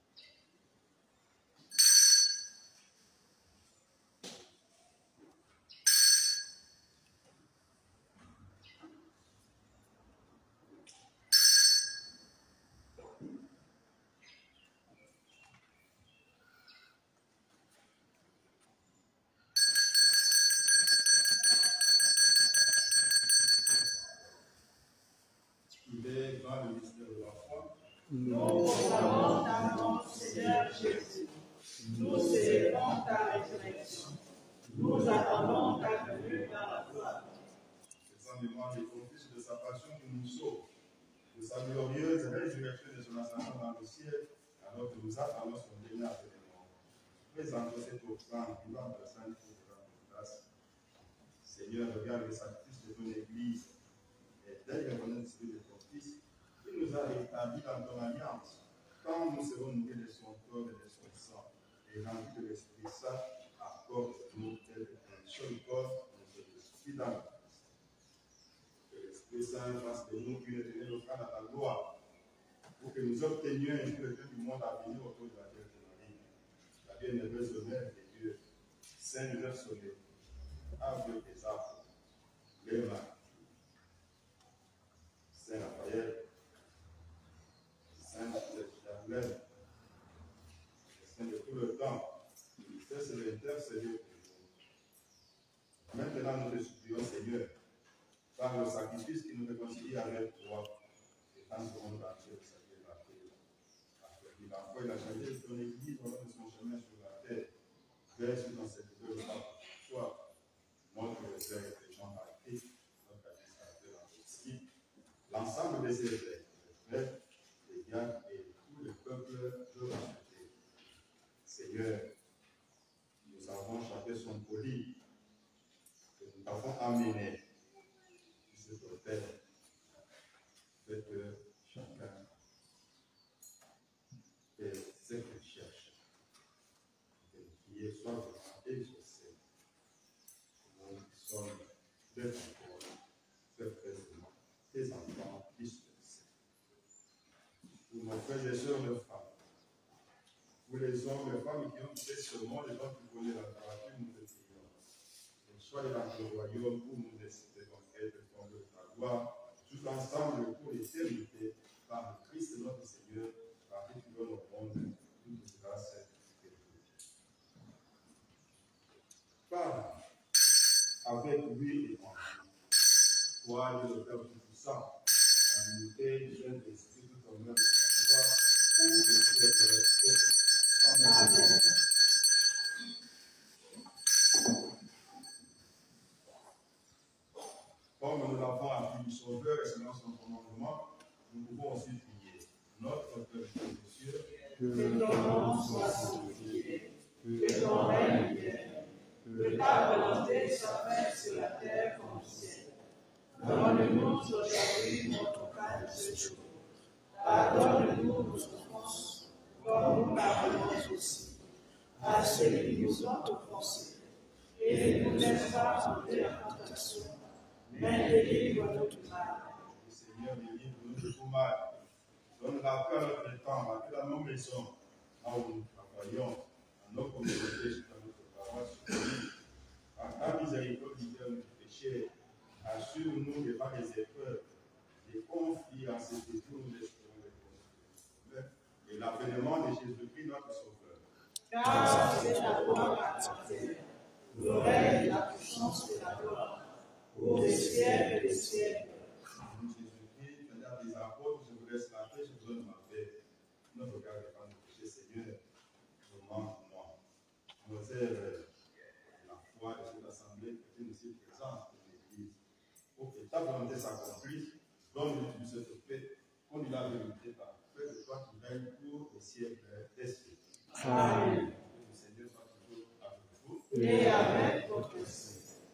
Il est grand le mystère de la foi. Nous proclamons ta mort, Seigneur Jésus. Nous célébrons ta résurrection. Nous attendons ta venue dans la gloire. Faisant mémoire des offices de sa passion qui nous sauve, de sa glorieuse résurrection de son ascension dans le ciel, alors que nous attendons son dernier avènement. Présentons cette offrande vivante de la sainte de la grâce. Seigneur, regarde le sacrifice de ton Église et dès le l'esprit de ton Fils, il nous a rétablis dans ton alliance, quand nous serons nourris de son corps et de son sang, et remplis de l'Esprit Saint, accorde-nous un seul corps et un esprit dans le Christ. Que l'Esprit Saint fasse de nous une éternelle offrande à ta gloire, pour que nous obtenions un jour le Dieu du monde à venir autour de la Vierge Marie, la bienheureuse mère de Dieu, Saint Joseph Sauvé, avec les apôtres, les martyrs, Saint Raphaël, Saint Germaine, Saint de tout le temps, qui cesse d'intercéder pour nous. Maintenant, nous te supplions, Seigneur, par le sacrifice qui nous réconcilie avec toi, et tant que monde entier de saluer la paix. Afin qu'il envoie la charité de ton Église au long de son chemin sur la terre, verse dans cette œuvre pour toi, montre le Père et les gens par Christ, notre administrateur en Christ, l'ensemble de ces évêques, les prêtres, les fait que chacun fait ce qu'il cherche. Que les prières soient remarquées sur scène. Nous sommes des enfants, très précisément, des enfants dispensés. Pour nos frères et sœurs, nos femmes, pour les hommes et femmes qui ont fait seulement les gens qui connaissent la grâce, nous les prions. Soyez dans le royaume où nous espérons être fondés de la gloire, tout ensemble pour l'éternité, par le Christ notre Seigneur, par qui tu donnes au monde toute grâce et toute. Par avec lui et en lui, toi le Père Tout-Puissant, la unité du Saint-Esprit, tout honneur et gloire, pour les siècles et siècles. Amen. Comme nous l'avons appris du Sauveur et selon son commandement, nous pouvons aussi prier. Notre Père des cieux, que ton nom soit sanctifié, que ton règne vienne, que ta volonté soit faite sur la terre comme au ciel. Donne-nous aujourd'hui notre pain de ce jour. Pardonne-nous nos offenses, comme nous pardonnons aussi à ceux qui nous ont offensés. Et ne nous laisse pas entrer en tentation, mais délivre-nous du mal. le Seigneur délivre-nous de tout mal. Donne la paix à notre temps, à toute nos maisons, là où nous travaillons, à nos communautés, sur notre paroisse, sur l'île. Par ta miséricorde, libère nos péchés. Assure-nous de par les épreuves, des conflits en cet esprit, nous espérons les conflits. Et l'avènement de Jésus-Christ, notre Sauveur. Car c'est la gloire entière, le règne, la puissance et la gloire, pour les siècles et les siècles. Jésus-Christ, Seigneur des apôtres, je vous laisse la paix, je vous donne ma paix. Ne regardez pas nos péchés, Seigneur. Je manque moi. Nos œuvres, la foi de cette assemblée qui est ici présente de l'Église. Pour que ta volonté s'accomplisse, donne-nous cette paix, qu'on y la vérité par la paix de toi qui règne pour les siècles des siècles. Amen. Que le Seigneur soit toujours avec vous. Et avec votre esprit.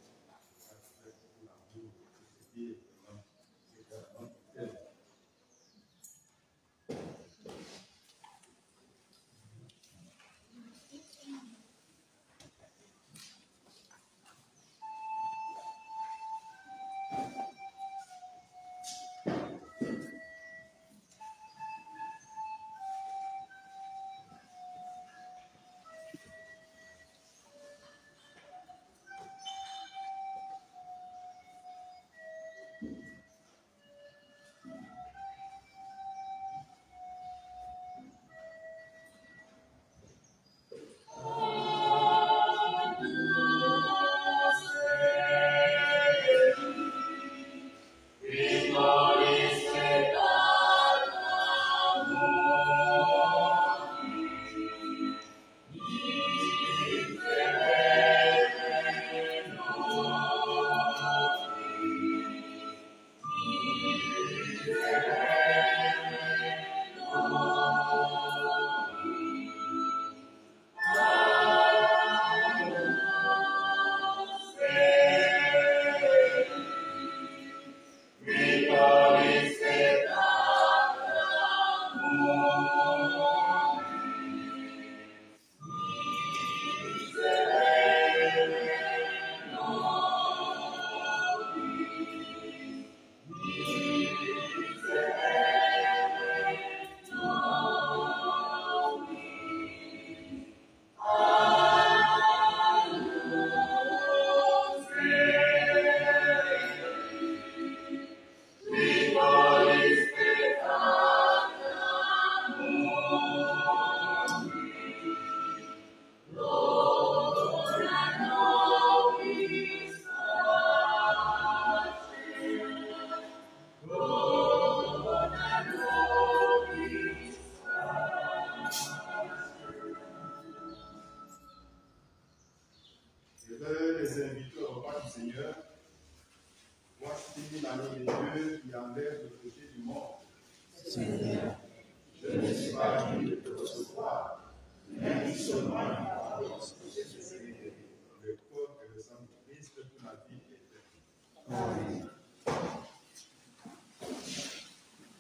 Seigneur, je ne suis pas digne de te recevoir, mais dis seulement une parole que je serai guéri. Le corps et le sang de Christ pour la vie éternelle. Amen.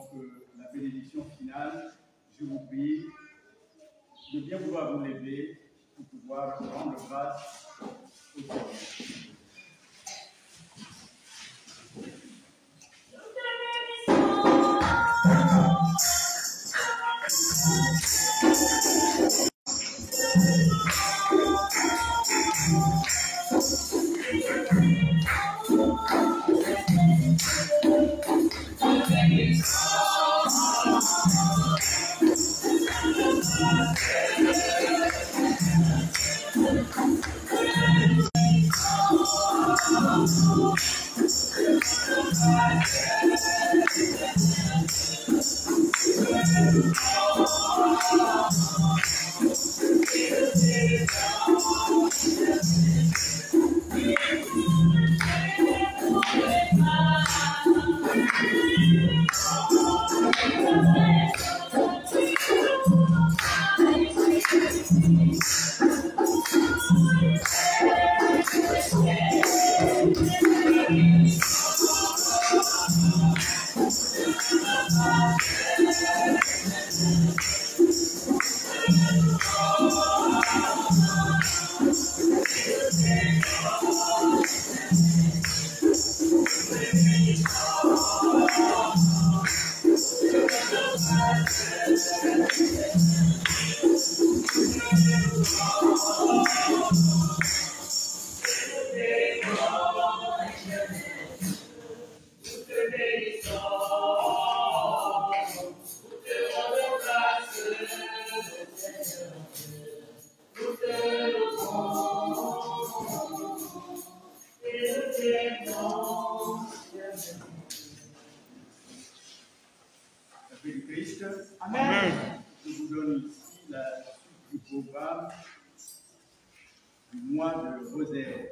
donc la bénédiction finale, je vous prie de bien vouloir vous lever pour pouvoir rendre grâce au Seigneur. Du Christ. Amen. Je vous donne ici la suite du programme du mois de Rosaire.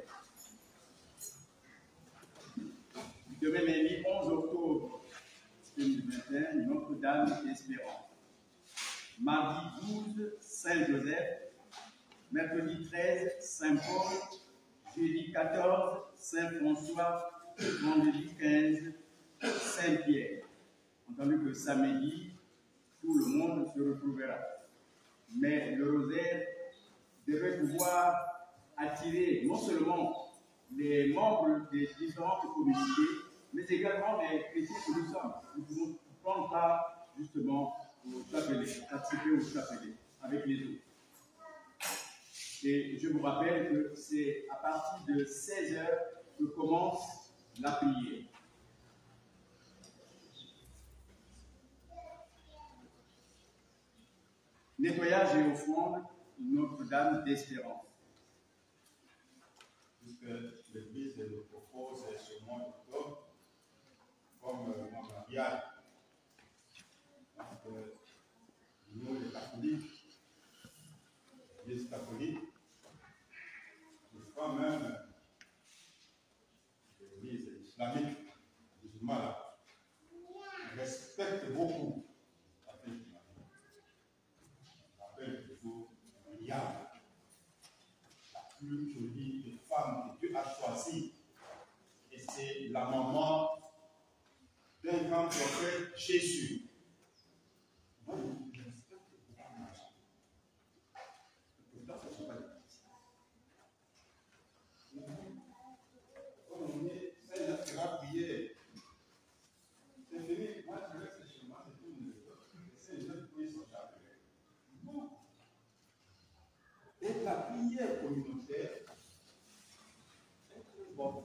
Demain lundi 11 octobre 2021, Notre-Dame d'Espérance. Mardi 12, Saint-Joseph. Mercredi 13, Saint-Paul. Jeudi 14, Saint-François. Vendredi 15, Saint-Pierre. Entendu que samedi, tout le monde se retrouvera. Mais le rosaire devrait pouvoir attirer non seulement les membres des différentes communautés, mais également les chrétiens que nous sommes. Nous pouvons prendre part justement au chapelet, participer au chapelet avec les autres. Et je vous rappelle que c'est à partir de 16 h que commence la prière. Nettoyage et offrande, Notre-Dame d'Espérance. Puisque l'Église nous propose ce mois d'octobre comme mon mariage. Donc, nous, les catholiques, l'Église catholique, nous quand même l'Église islamique, musulmane, respecte beaucoup la fête du mariage. Rappelle toujours Mariam, la plus jolie des femmes que Dieu a choisies. Et c'est la maman d'un grand prophète Jésus. Bon, je respecte beaucoup Mariam. Pourtant, ce n'est pas le quand on est, ça sera prié. C'est fini, moi je reste chez moi, c'est tout une époque. C'est les autres qui sont chapelet. Non. Et la prière communautaire est très bonne.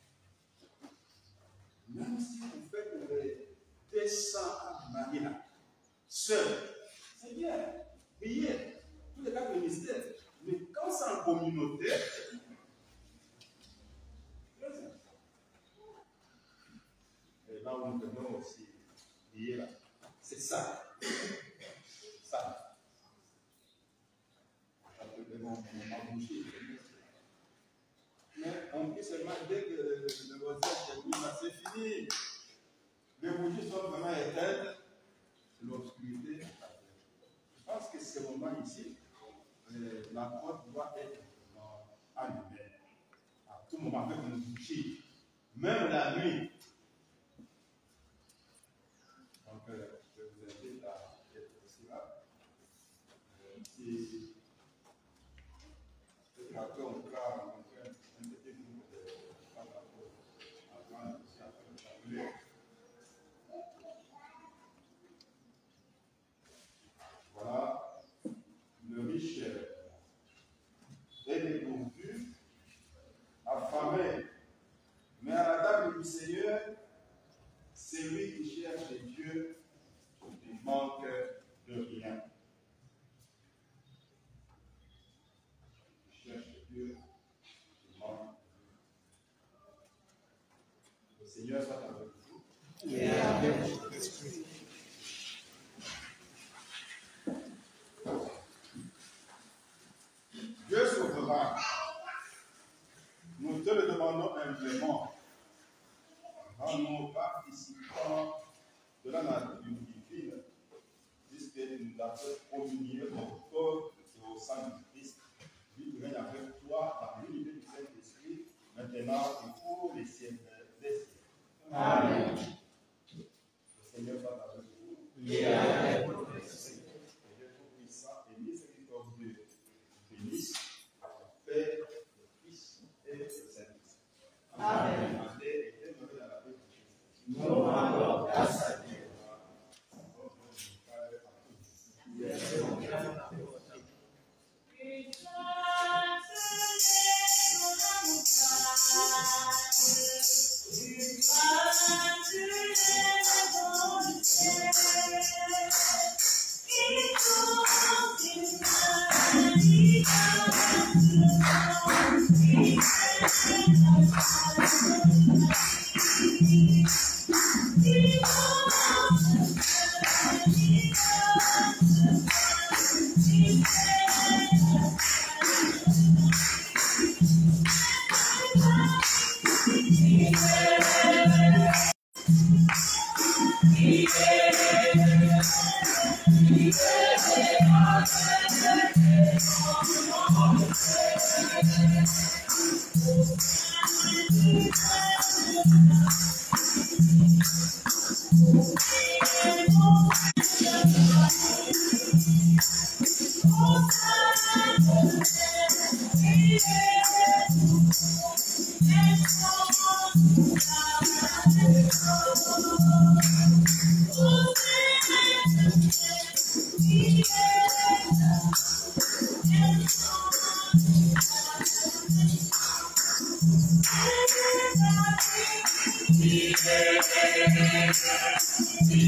Même si vous faites les 200 à Marie là, seul, c'est bien. Prier, tous les cas de ministère. Mais quand c'est en communauté, et là où nous devons aussi prier là, c'est ça. Ça. Mais on peut seulement dès que le rosaire termine, c'est fini. Les bougies sont vraiment éteintes, l'obscurité. Je pense que ce moment ici, la porte doit être allumée. À tout moment, avec une bougie. Même la nuit. Donc, je vous invite à être aussi là. Si peut-être après, on pourra rencontrer un petit groupe de femmes avant aussi à faire le tablé. Voilà, le riche est dépourvu, affamé, mais à la table du Seigneur, c'est lui qui cherche Dieu, il manque de rien. Il cherche Dieu, il manque de rien. Le Seigneur soit avec vous. Et avec votre esprit. Dieu sauvera. Nous te le demandons humblement. Rends-nous participants de la nature divine, puisque nous avons communié au corps et au sang du Christ. Lui règne avec toi dans l'unité du Saint-Esprit, maintenant et pour les siècles des siècles. Amen. Le Seigneur soit avec vous. Et avec votre esprit. Que Dieu tout-puissant et miséricordieux bénisse le Père, le Fils et le Saint-Esprit. Amen. Nous rendons grâce à Dieu.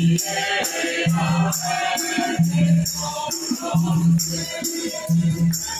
Amen.